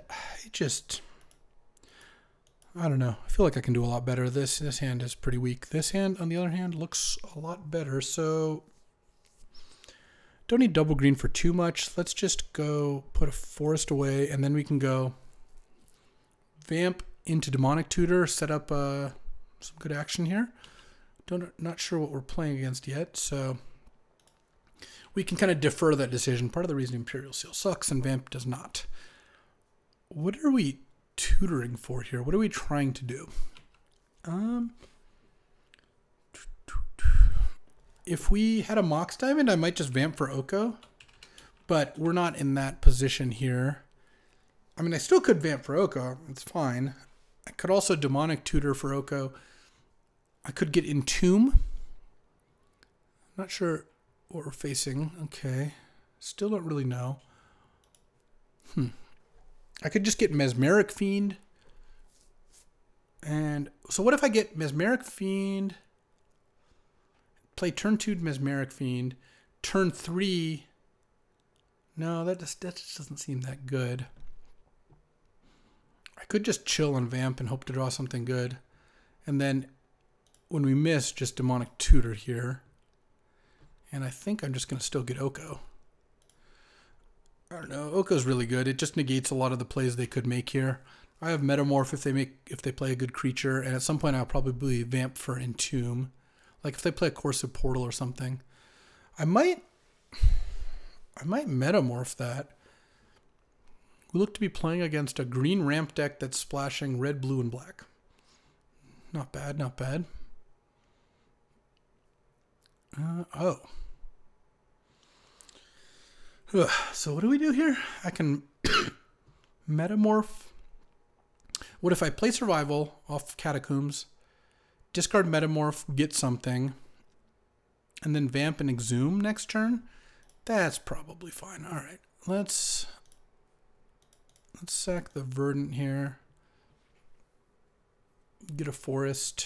I don't know. I feel like I can do a lot better. This hand is pretty weak. This hand, on the other hand, looks a lot better, so don't need double green for too much. Let's just go put a forest away, and then we can go vamp into Demonic Tutor, set up some good action here. Not sure what we're playing against yet, so we can kind of defer that decision. Part of the reason Imperial Seal sucks and vamp does not. What are we tutoring for here? What are we trying to do? If we had a Mox Diamond, I might just vamp for Oko, but we're not in that position here. I mean, I still could vamp for Oko. It's fine. I could also Demonic Tutor for Oko. I could get Entomb. Not sure. what we're facing. Okay. Still don't really know. I could just get Mesmeric Fiend. And so what if I get Mesmeric Fiend, play turn 2 Mesmeric Fiend, turn 3. No, that just doesn't seem that good. I could just chill and vamp and hope to draw something good. And then when we miss, just Demonic Tutor here. And I think I'm just going to still get Oko. I don't know. Oko's really good. It just negates a lot of the plays they could make here. I have Metamorph if they play a good creature, and at some point I'll probably vamp for Entomb. Like if they play a Corsive Portal or something. I might Metamorph that. We look to be playing against a green ramp deck that's splashing red, blue, and black. Not bad, not bad. Oh. So what do we do here? I can Metamorph. What if I play Survival off Catacombs, discard Metamorph, get something, and then vamp and Exhume next turn? That's probably fine. All right, let's sack the Verdant here. Get a Forest.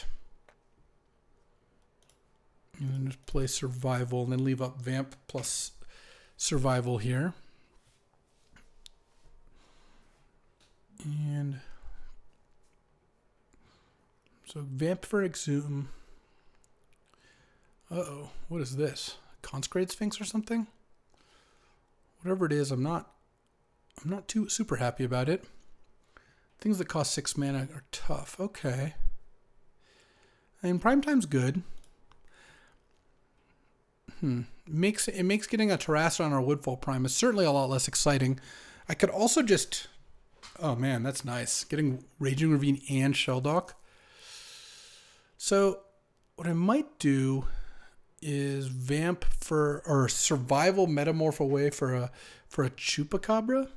And then just play Survival, and then leave up Vamp plus Survival here. And so Vamp for Exhume. Uh-oh, what is this? Consecrated Sphinx or something? Whatever it is, I'm not too super happy about it. Things that cost 6 mana are tough. Okay. I mean, Primetime's good. It makes getting a Terrassadon or a Woodfall Primus certainly a lot less exciting. I could also just... Oh man, that's nice. Getting Raging Ravine and Sheldock. So what I might do is vamp for, or Survival Metamorph away for a Chupacabra.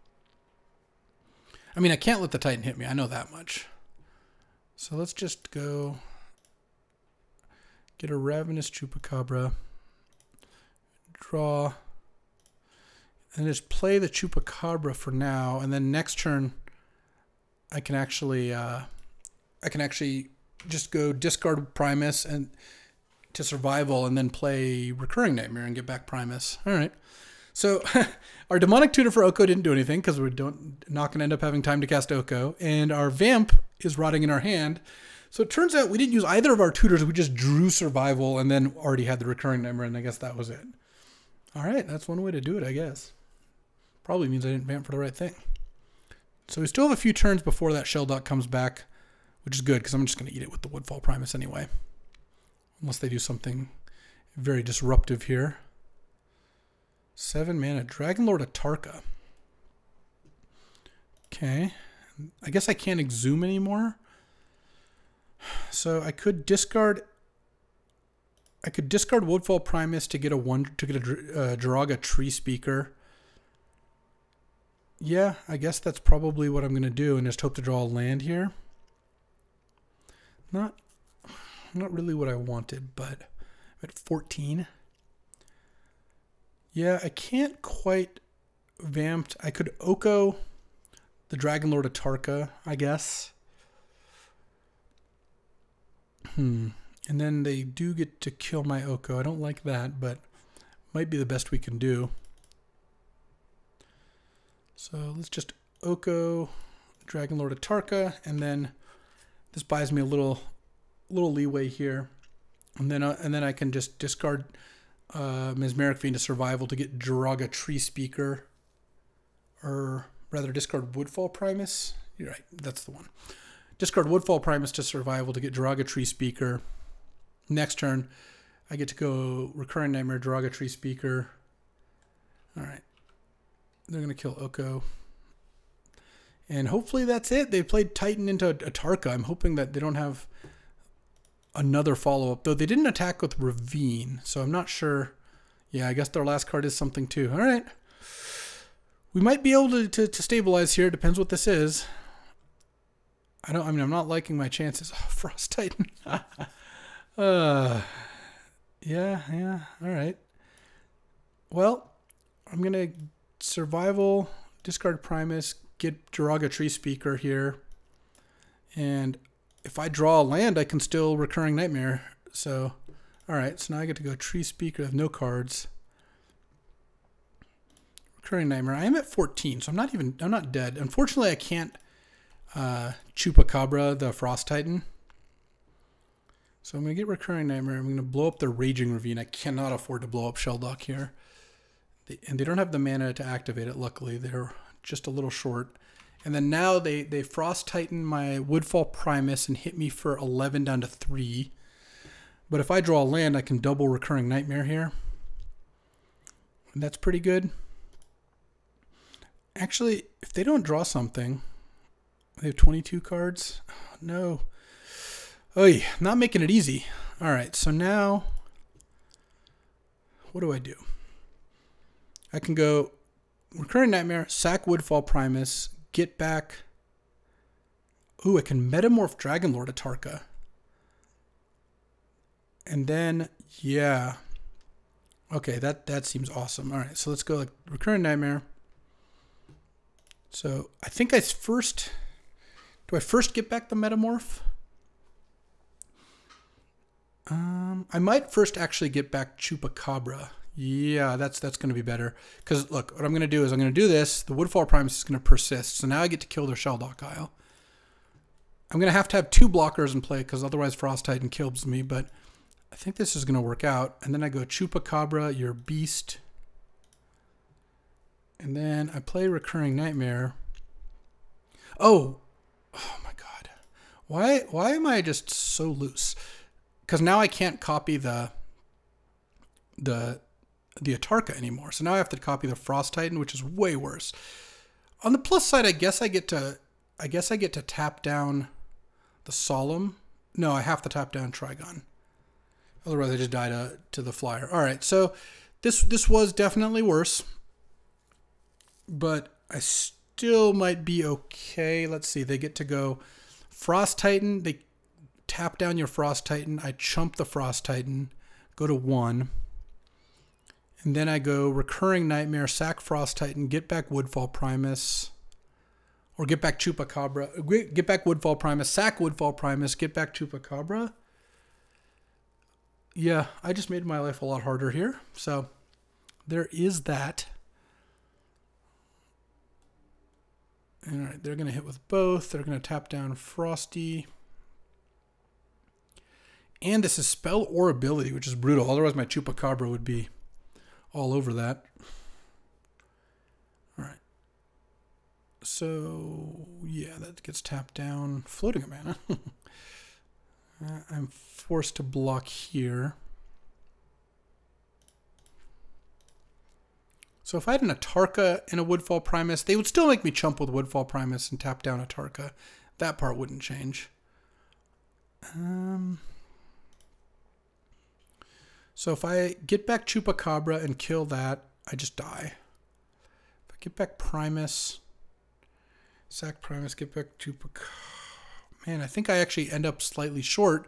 I mean, I can't let the Titan hit me. I know that much. So let's just go get a Ravenous Chupacabra, draw, and just play the Chupacabra for now. And then next turn, I can actually just go discard Primus and to Survival, and then play Recurring Nightmare and get back Primus. All right. So our Demonic Tutor for Oko didn't do anything because we're not going to end up having time to cast Oko. And our Vamp is rotting in our hand. So it turns out we didn't use either of our tutors. We just drew Survival and then already had the Recurring Nightmare, and I guess that was it. All right, that's one way to do it, I guess. Probably means I didn't Vamp for the right thing. So we still have a few turns before that Sheldock comes back, which is good because I'm just going to eat it with the Woodfall Primus anyway. Unless they do something very disruptive here. 7 mana, Dragonlord Atarka. Okay. I guess I can't Exhume anymore. So I could discard Woodfall Primus to get a Jiraga Tree Speaker. Yeah, I guess that's probably what I'm going to do, and just hope to draw a land here. Not really what I wanted, but I'm at 14. Yeah, I can't quite vamped. I could Oko the Dragonlord Atarka, I guess. And then they do get to kill my Oko. I don't like that, but might be the best we can do. So let's just Oko Dragonlord Atarka, and then this buys me a little leeway here, and then I can just discard Mesmeric Fiend to Survival to get Jiraga Tree Speaker, or rather discard Woodfall Primus. You're right, that's the one. Discard Woodfall Primus to Survival to get Jiraga Tree Speaker. Next turn, I get to go Recurring Nightmare, Jiraga Tree Speaker. All right, they're gonna kill Oko. And hopefully that's it. They played Titan into Atarka. I'm hoping that they don't have another follow-up, though they didn't attack with Ravine, so I'm not sure. Yeah, I guess their last card is something too. All right. We might be able to stabilize here. Depends what this is. I mean, I'm not liking my chances. Oh, Frost Titan. Yeah, all right. Well, I'm going to survival, discard Primus, get Jiraga Tree Speaker here. And if I draw a land, I can still Recurring Nightmare. So, alright, so now I get to go Tree Speaker with no cards. Recurring Nightmare. I am at 14, so I'm not dead. Unfortunately, I can't Chupacabra the Frost Titan. So I'm going to get Recurring Nightmare. I'm going to blow up the Raging Ravine. I cannot afford to blow up Sheldock here. And they don't have the mana to activate it, luckily. They're just a little short. And then now they Frost Titan my Woodfall Primus and hit me for 11 down to 3. But if I draw a land, I can double Recurring Nightmare here. And that's pretty good. Actually, if they don't draw something, they have 22 cards. Oh, no. Oy, not making it easy. All right, so now what do I do? I can go Recurring Nightmare, sack Woodfall Primus, get back. Ooh, I can Metamorph Dragonlord Atarka. And then, yeah. Okay, that seems awesome. All right, so let's go like Recurring Nightmare. So I think do I first get back the Metamorph? I might first actually get back Chupacabra. Yeah, that's going to be better. Because, look, what I'm going to do is I'm going to do this. The Woodfall Primus is going to persist. So now I get to kill their Sheldock Isle. I'm going to have 2 blockers in play because otherwise Frost Titan kills me. But I think this is going to work out. And then I go Chupacabra, your beast. And then I play Recurring Nightmare. Oh my God. Why am I just so loose? Because now I can't copy the Atarka anymore. So now I have to copy the Frost Titan, which is way worse. On the plus side, I guess I get to tap down the Solemn. No, I have to tap down Trigon. Otherwise, I just die to the flyer. All right, so this was definitely worse, but I still might be okay. Let's see. They get to go Frost Titan. They tap down your Frost Titan. I chump the Frost Titan. Go to 1. And then I go Recurring Nightmare, sack Frost Titan, get back Woodfall Primus. Or get back Chupacabra. Get back Woodfall Primus, sack Woodfall Primus, get back Chupacabra. Yeah, I just made my life a lot harder here. So there is that. All right, they're going to hit with both. They're going to tap down Frosty. And this is spell or ability, which is brutal. Otherwise, my Chupacabra would be all over that. All right. So, yeah, that gets tapped down. Floating a mana. I'm forced to block here. So if I had an Atarka and a Woodfall Primus, they would still make me chump with Woodfall Primus and tap down Atarka. That part wouldn't change. So if I get back Chupacabra and kill that, I just die. If I get back Primus, sack Primus, get back Chupacabra. Man, I think I actually end up slightly short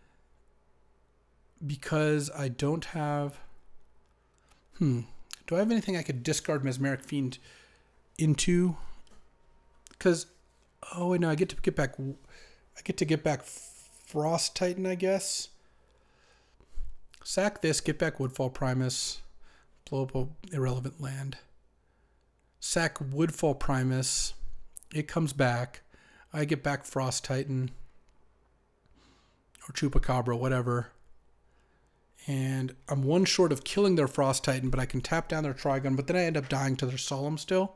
because I don't have... Do I have anything I could discard Mesmeric Fiend into? Because, oh wait, no, I get to get back Frost Titan, I guess. Sack this, get back Woodfall Primus, blow up a irrelevant land. Sack Woodfall Primus, it comes back. I get back Frost Titan or Chupacabra, whatever. And I'm one short of killing their Frost Titan, but I can tap down their Trigon, but then I end up dying to their Solemn still.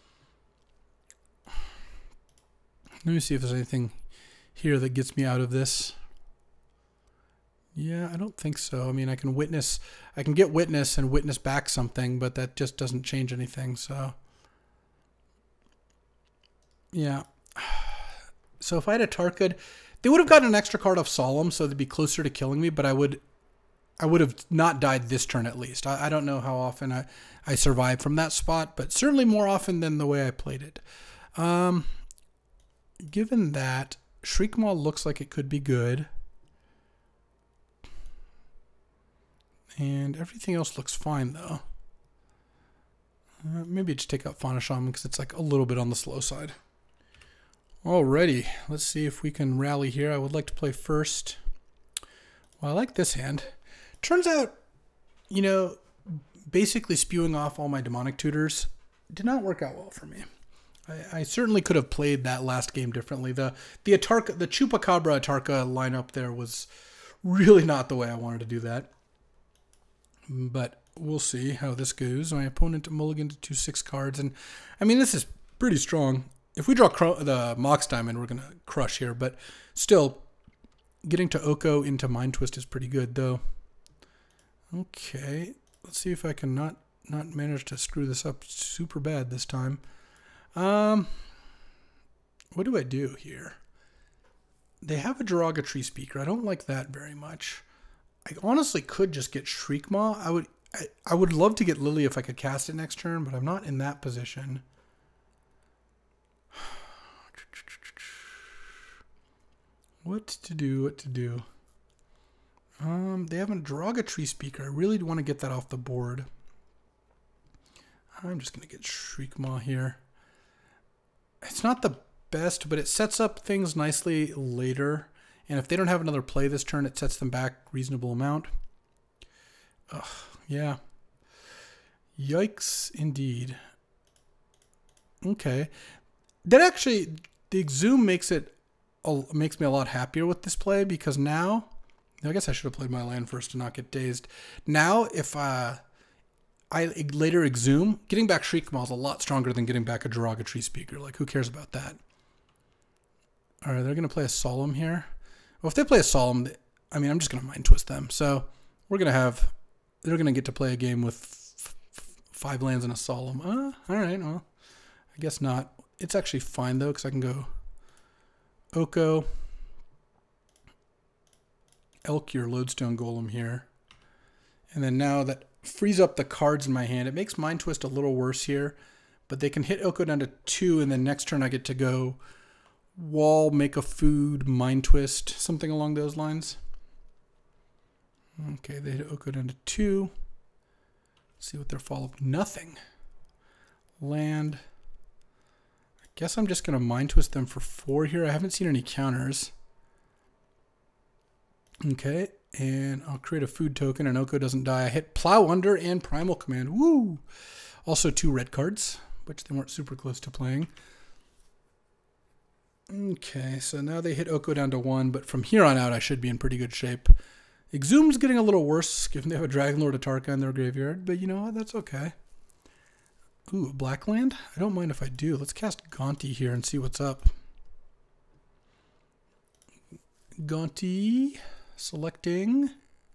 Let me see if there's anything here that gets me out of this. Yeah, I don't think so. I mean, I can get Witness and Witness back something, but that just doesn't change anything, so. Yeah. So if I had a Tarkad, they would have gotten an extra card off Solemn, so they'd be closer to killing me, but I would have not died this turn at least. I don't know how often I survived from that spot, but certainly more often than the way I played it. Given that, Shriekmaw looks like it could be good. And everything else looks fine, though. Maybe just take out Fauna Shaman because it's like a little bit on the slow side. Alrighty, let's see if we can rally here. I would like to play first. Well, I like this hand. Turns out, you know, basically spewing off all my demonic tutors did not work out well for me. I certainly could have played that last game differently. The Atarka, the Chupacabra Atarka lineup there was really not the way I wanted to do that. But we'll see how this goes. My opponent mulliganed to 2/6 cards, and I mean this is pretty strong. If we draw the Mox Diamond, we're gonna crush here. But still, getting to Oko into Mind Twist is pretty good, though. Okay, let's see if I can not manage to screw this up super bad this time. What do I do here? They have a Jiraga Tree Speaker. I don't like that very much. I honestly could just get Shriekmaw. I would love to get Lily if I could cast it next turn, but I'm not in that position. What to do? They have a Jiraga Tree Speaker. I really want to get that off the board. I'm just going to get Shriekmaw here. It's not the best, but it sets up things nicely later. And if they don't have another play this turn, it sets them back a reasonable amount. Ugh, yeah. Yikes, indeed. Okay. That actually, the Exhume makes me a lot happier with this play because now, I guess I should have played my land first to not get dazed. Now, if I later Exhume, getting back Shriekmaw is a lot stronger than getting back a Jiraga Tree Speaker. Like, who cares about that? All right, they're going to play a Solemn here. Well, if they play a Solemn, I mean, I'm just going to Mind Twist them. So they're going to get to play a game with 5 lands and a Solemn. All right, well, I guess not. It's actually fine, though, because I can go Oko, Elkyr, Lodestone Golem here. And then now that frees up the cards in my hand. It makes Mind Twist a little worse here, but they can hit Oko down to 2, and then next turn I get to go Wall, make a food, Mind Twist, something along those lines. Okay, they hit Oko down to 2. Let's see what their follow-up. Nothing. Land. I guess I'm just going to Mind Twist them for 4 here. I haven't seen any counters. Okay, and I'll create a food token, and Oko doesn't die. I hit Plow Under and Primal Command. Woo! Also 2 red cards, which they weren't super close to playing. Okay, so now they hit Oko down to 1, but from here on out, I should be in pretty good shape. Exhume's getting a little worse, given they have a Dragonlord Atarka in their graveyard, but you know what? That's okay. Ooh, a black land? I don't mind if I do. Let's cast Gonti here and see what's up. Gonti, selecting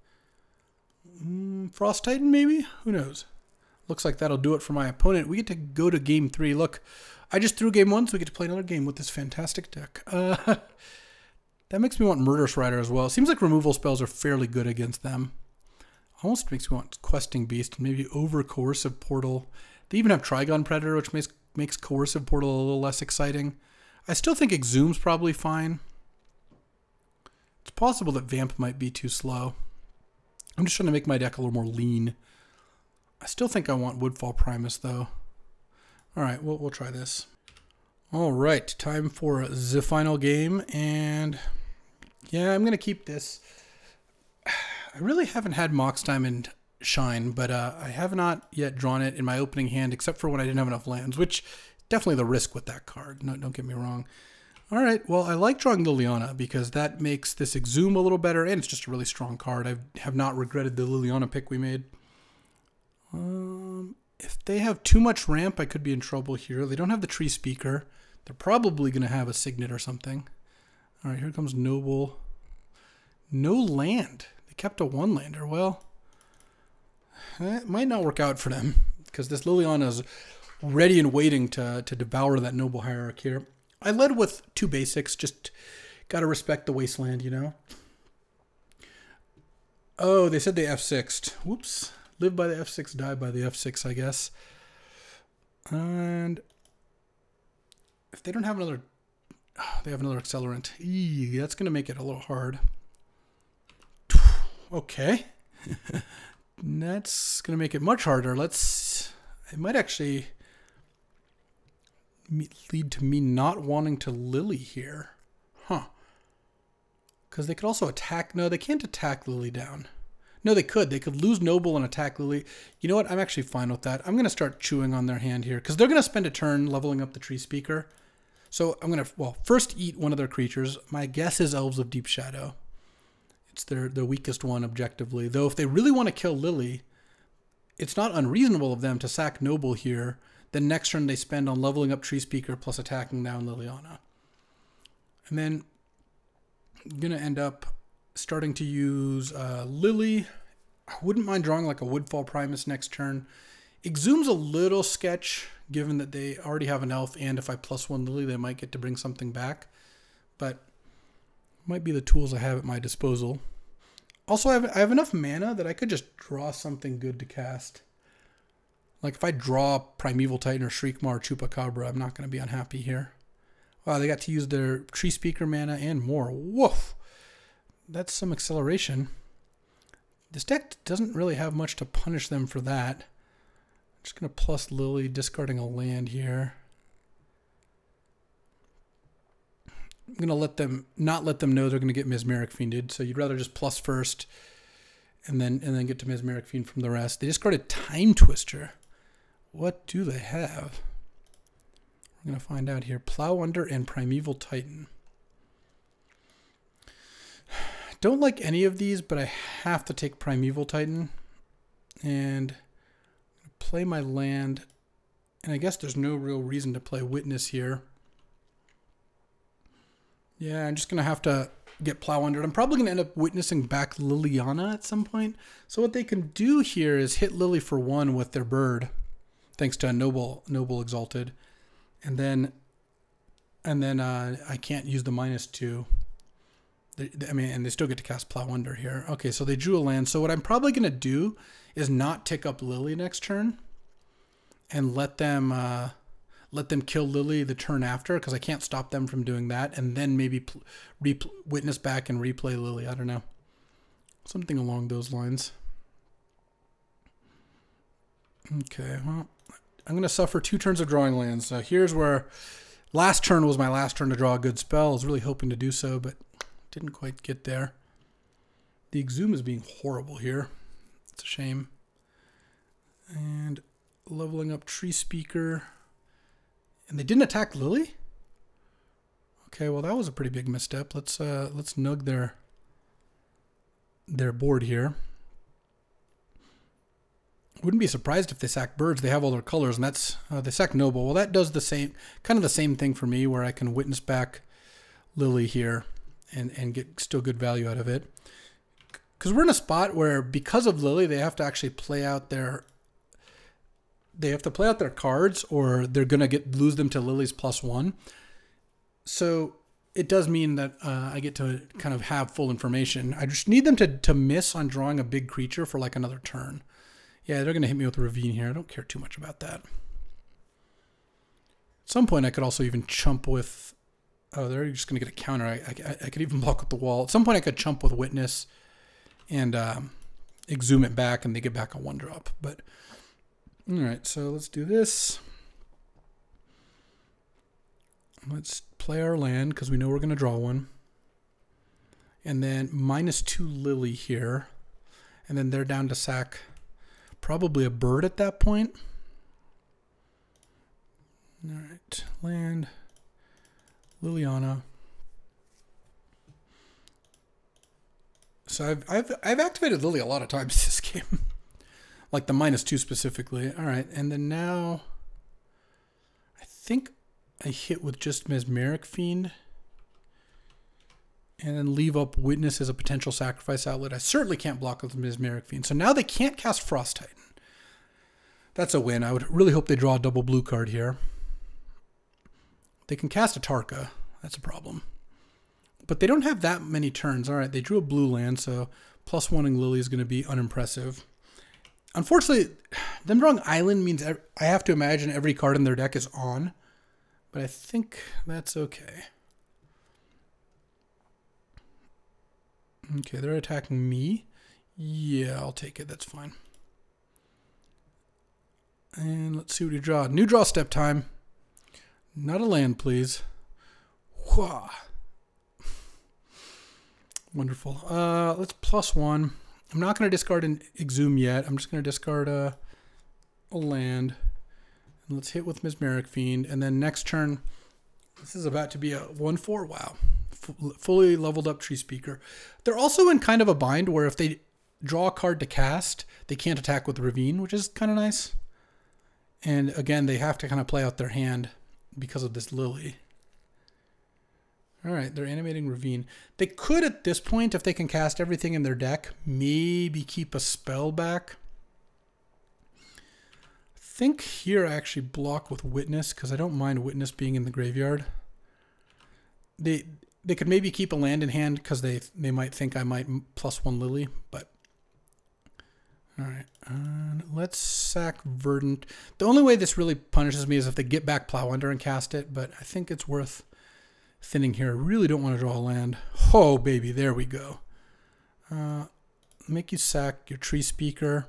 Frost Titan, maybe? Who knows? Looks like that'll do it for my opponent. We get to go to game 3. Look, I just threw game 1, so we get to play another game with this fantastic deck. That makes me want Murderous Rider as well. It seems like removal spells are fairly good against them. Almost makes me want Questing Beast and maybe over Coercive Portal. They even have Trigon Predator, which makes Coercive Portal a little less exciting. I still think Exhume's probably fine. It's possible that Vamp might be too slow. I'm just trying to make my deck a little more lean. I still think I want Woodfall Primus, though. All right, we'll try this. All right, time for the final game, and yeah, I'm going to keep this. I really haven't had Mox Diamond shine, but I have not yet drawn it in my opening hand, except for when I didn't have enough lands, which definitely the risk with that card. No, don't get me wrong. All right, well, I like drawing Liliana because that makes this Exhume a little better, and it's just a really strong card. I have not regretted the Liliana pick we made. If they have too much ramp, I could be in trouble here. They don't have the Tree Speaker. They're probably going to have a Signet or something. All right, here comes Noble. No land. They kept a 1-lander. Well, it might not work out for them because this Liliana is ready and waiting to devour that Noble Hierarch here. I led with 2 basics. Just got to respect the Wasteland, you know. Oh, they said they F6'd. Whoops. Live by the F6, die by the F6, I guess. And if they don't have another, they have another Accelerant. Eee, that's going to make it a little hard. Okay. That's going to make it much harder. it might actually lead to me not wanting to Lily here. Huh. Because they could also attack. No, they can't attack Lily down. No, they could. They could lose Noble and attack Lily. You know what? I'm actually fine with that. I'm going to start chewing on their hand here because they're going to spend a turn leveling up the Tree Speaker. So I'm going to, well, first eat one of their creatures. My guess is Elves of Deep Shadow. It's their weakest one objectively. Though if they really want to kill Lily, it's not unreasonable of them to sack Noble here. Then next turn they spend on leveling up Tree Speaker plus attacking down Liliana. And then I'm going to end up starting to use Lily. I wouldn't mind drawing like a Woodfall Primus next turn. Exhume's a little sketch, given that they already have an elf, and if I +1 Lily, they might get to bring something back. But might be the tools I have at my disposal. Also, I have enough mana that I could just draw something good to cast. Like if I draw Primeval Titan or Shriekmaw or Chupacabra, I'm not going to be unhappy here. Wow, they got to use their Tree Speaker mana and more. Woof! That's some acceleration. This deck doesn't really have much to punish them for that. I'm just going to plus Lily, discarding a land here. I'm going to not let them know they're going to get Mesmeric Fiended. So you'd rather just plus first and then get to Mesmeric Fiend from the rest. They discarded Time Twister. What do they have? We're going to find out here. Plow Under and Primeval Titan. Don't like any of these, but I have to take Primeval Titan and play my land. And I guess there's no real reason to play Witness here. Yeah, I'm just going to have to get Plow Under. I'm probably going to end up witnessing back Liliana at some point. So what they can do here is hit Lily for 1 with their bird, thanks to a Noble Exalted. And then I can't use the -2. And they still get to cast Plow Under here. Okay, so they drew a land. So what I'm probably going to do is not tick up Lily next turn and let them kill Lily the turn after, because I can't stop them from doing that, and then maybe witness back and replay Lily. I don't know. Something along those lines. Okay, well, I'm going to suffer 2 turns of drawing lands. So here's where last turn was my last turn to draw a good spell. I was really hoping to do so, but didn't quite get there. The Exhume is being horrible here. It's a shame. And leveling up Tree Speaker. And they didn't attack Lily? Okay, well that was a pretty big misstep. Let's nug their board here. Wouldn't be surprised if they sack birds. They have all their colors, and that's they sack Noble. Well, that does the same, kind of the same thing for me, where I can witness back Lily here and get still good value out of it. Because we're in a spot where, because of Lily, they have to actually play out their cards, or they're gonna lose them to Lily's +1. So it does mean that I get to kind of have full information. I just need them to miss on drawing a big creature for like another turn. Yeah, they're gonna hit me with a Ravine here. I don't care too much about that. At some point, I could also even chump with. Oh, they're just gonna get a counter. I could even block with the wall. At some point, I could chump with Witness and Exhume it back, and they get back a 1-drop. But all right, so let's do this. Let's play our land because we know we're going to draw one. And then -2 Lily here. And then they're down to sack probably a bird at that point. All right, land, Liliana. So I've activated Lily a lot of times this game. Like the -2 specifically. All right, and then now I think I hit with just Mesmeric Fiend and then leave up Witness as a potential sacrifice outlet. I certainly can't block with Mesmeric Fiend. So now they can't cast Frost Titan. That's a win. I would really hope they draw a double blue card here. They can cast a Tarka. That's a problem. But they don't have that many turns. All right, they drew a blue land, so +1ing Lily is going to be unimpressive. Unfortunately, them drawing Island means I have to imagine every card in their deck is on, but I think that's okay. Okay, they're attacking me. Yeah, I'll take it. That's fine. And let's see what you draw. New draw step time. Not a land, please. Whoa. Wonderful. Let's +1. I'm not going to discard an Exhume yet. I'm just going to discard a land. And let's hit with Mesmeric Fiend. And then next turn, this is about to be a 1/4. Wow. Fully leveled up Tree Speaker. They're also in kind of a bind where if they draw a card to cast, they can't attack with Ravine, which is kind of nice. And again, they have to kind of play out their hand because of this Lily. All right, they're animating Ravine. They could, at this point, if they can cast everything in their deck, maybe keep a spell back. I think here I actually block with Witness because I don't mind Witness being in the graveyard. They could maybe keep a land in hand because they might think I might +1 Lily, but all right. Let's sack Verdant. The only way this really punishes me is if they get back Plow Under and cast it, but I think it's worth thinning here. I really don't want to draw a land. Oh, baby, there we go. Make you sack your Tree Speaker.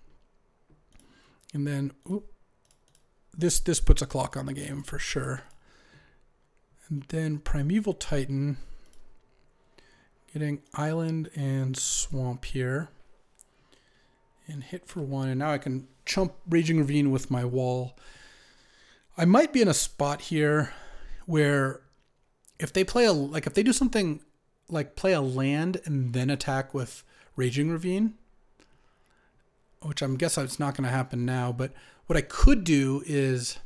And then, ooh, this puts a clock on the game for sure. And then Primeval Titan. Getting Island and Swamp here. And hit for 1, and now I can chump Raging Ravine with my wall. I might be in a spot here where if they play if they do something like play a land and then attack with Raging Ravine, which I'm guessing it's not going to happen now, but what I could do is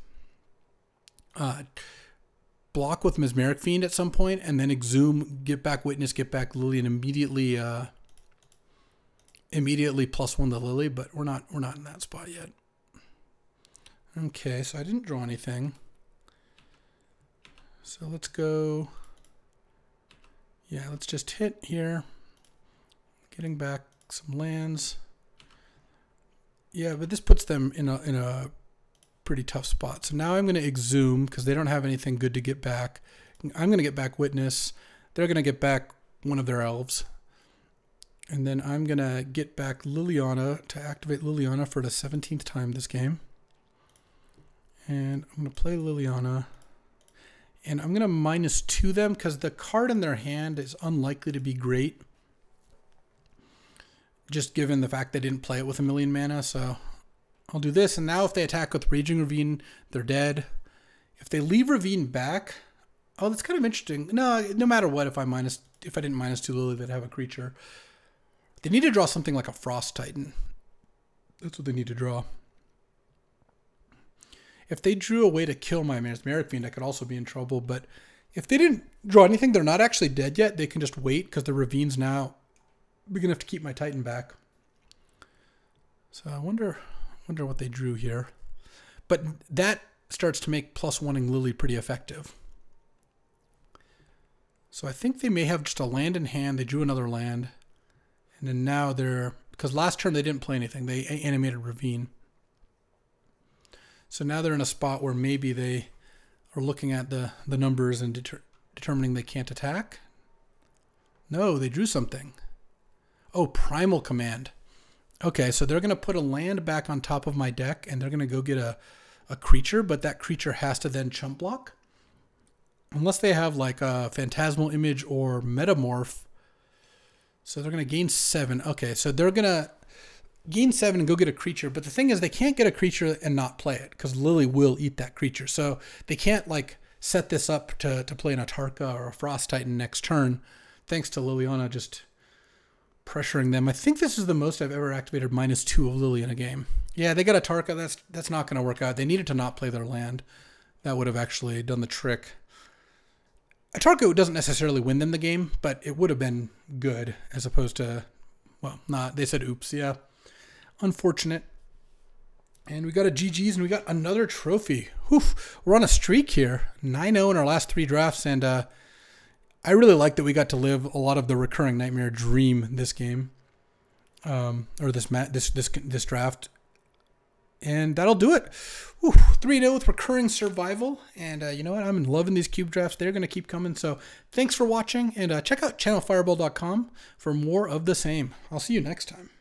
block with Mesmeric Fiend at some point and then Exhume, get back Witness, get back Lily, and immediately +1 the Lily, but we're not in that spot yet. Okay, so I didn't draw anything. So let's go. Yeah, let's just hit here. Getting back some lands. Yeah, but this puts them in a pretty tough spot. So now I'm going to Exhume because they don't have anything good to get back. I'm going to get back Witness. They're going to get back one of their elves. And then I'm going to get back Liliana to activate Liliana for the 17th time this game. And I'm going to play Liliana. And I'm going to -2 them because the card in their hand is unlikely to be great. Just given the fact they didn't play it with 1,000,000 mana. So I'll do this. And now if they attack with Raging Ravine, they're dead. If they leave Ravine back... Oh, that's kind of interesting. No matter what, if I didn't -2 Lily, they'd have a creature. They need to draw something like a Frost Titan. That's what they need to draw. If they drew a way to kill my Mesmeric Fiend, I could also be in trouble. But if they didn't draw anything, they're not actually dead yet. They can just wait because the Ravine's now big enough to keep my Titan back. So I wonder what they drew here. But that starts to make +1ing Lily pretty effective. So I think they may have just a land in hand. They drew another land. And then now because last turn they didn't play anything. They animated Ravine. So now they're in a spot where maybe they are looking at the numbers and determining they can't attack. No, they drew something. Oh, Primal Command. Okay, so they're going to put a land back on top of my deck, and they're going to go get a creature, but that creature has to then chump block. Unless they have like a Phantasmal Image or Metamorph. So they're going to gain 7. Okay, so they're going to gain 7 and go get a creature. But the thing is, they can't get a creature and not play it because Lily will eat that creature. So they can't like set this up to play an Atarka or a Frost Titan next turn, thanks to Liliana just pressuring them. I think this is the most I've ever activated -2 of Lily in a game. Yeah, they got Atarka. That's not going to work out. They needed to not play their land. That would have actually done the trick. Atarka doesn't necessarily win them the game, but it would have been good as opposed to, well, not. They said oops, yeah. Unfortunate. And we got a GG's and we got another trophy. Whew, we're on a streak here. 9-0 in our last 3 drafts, and I really like that we got to live a lot of the recurring Nightmare Dream this game, or this draft. And that'll do it. 3-0 with recurring survival. And you know what? I'm loving these cube drafts. They're going to keep coming. So thanks for watching. And check out channelfireball.com for more of the same. I'll see you next time.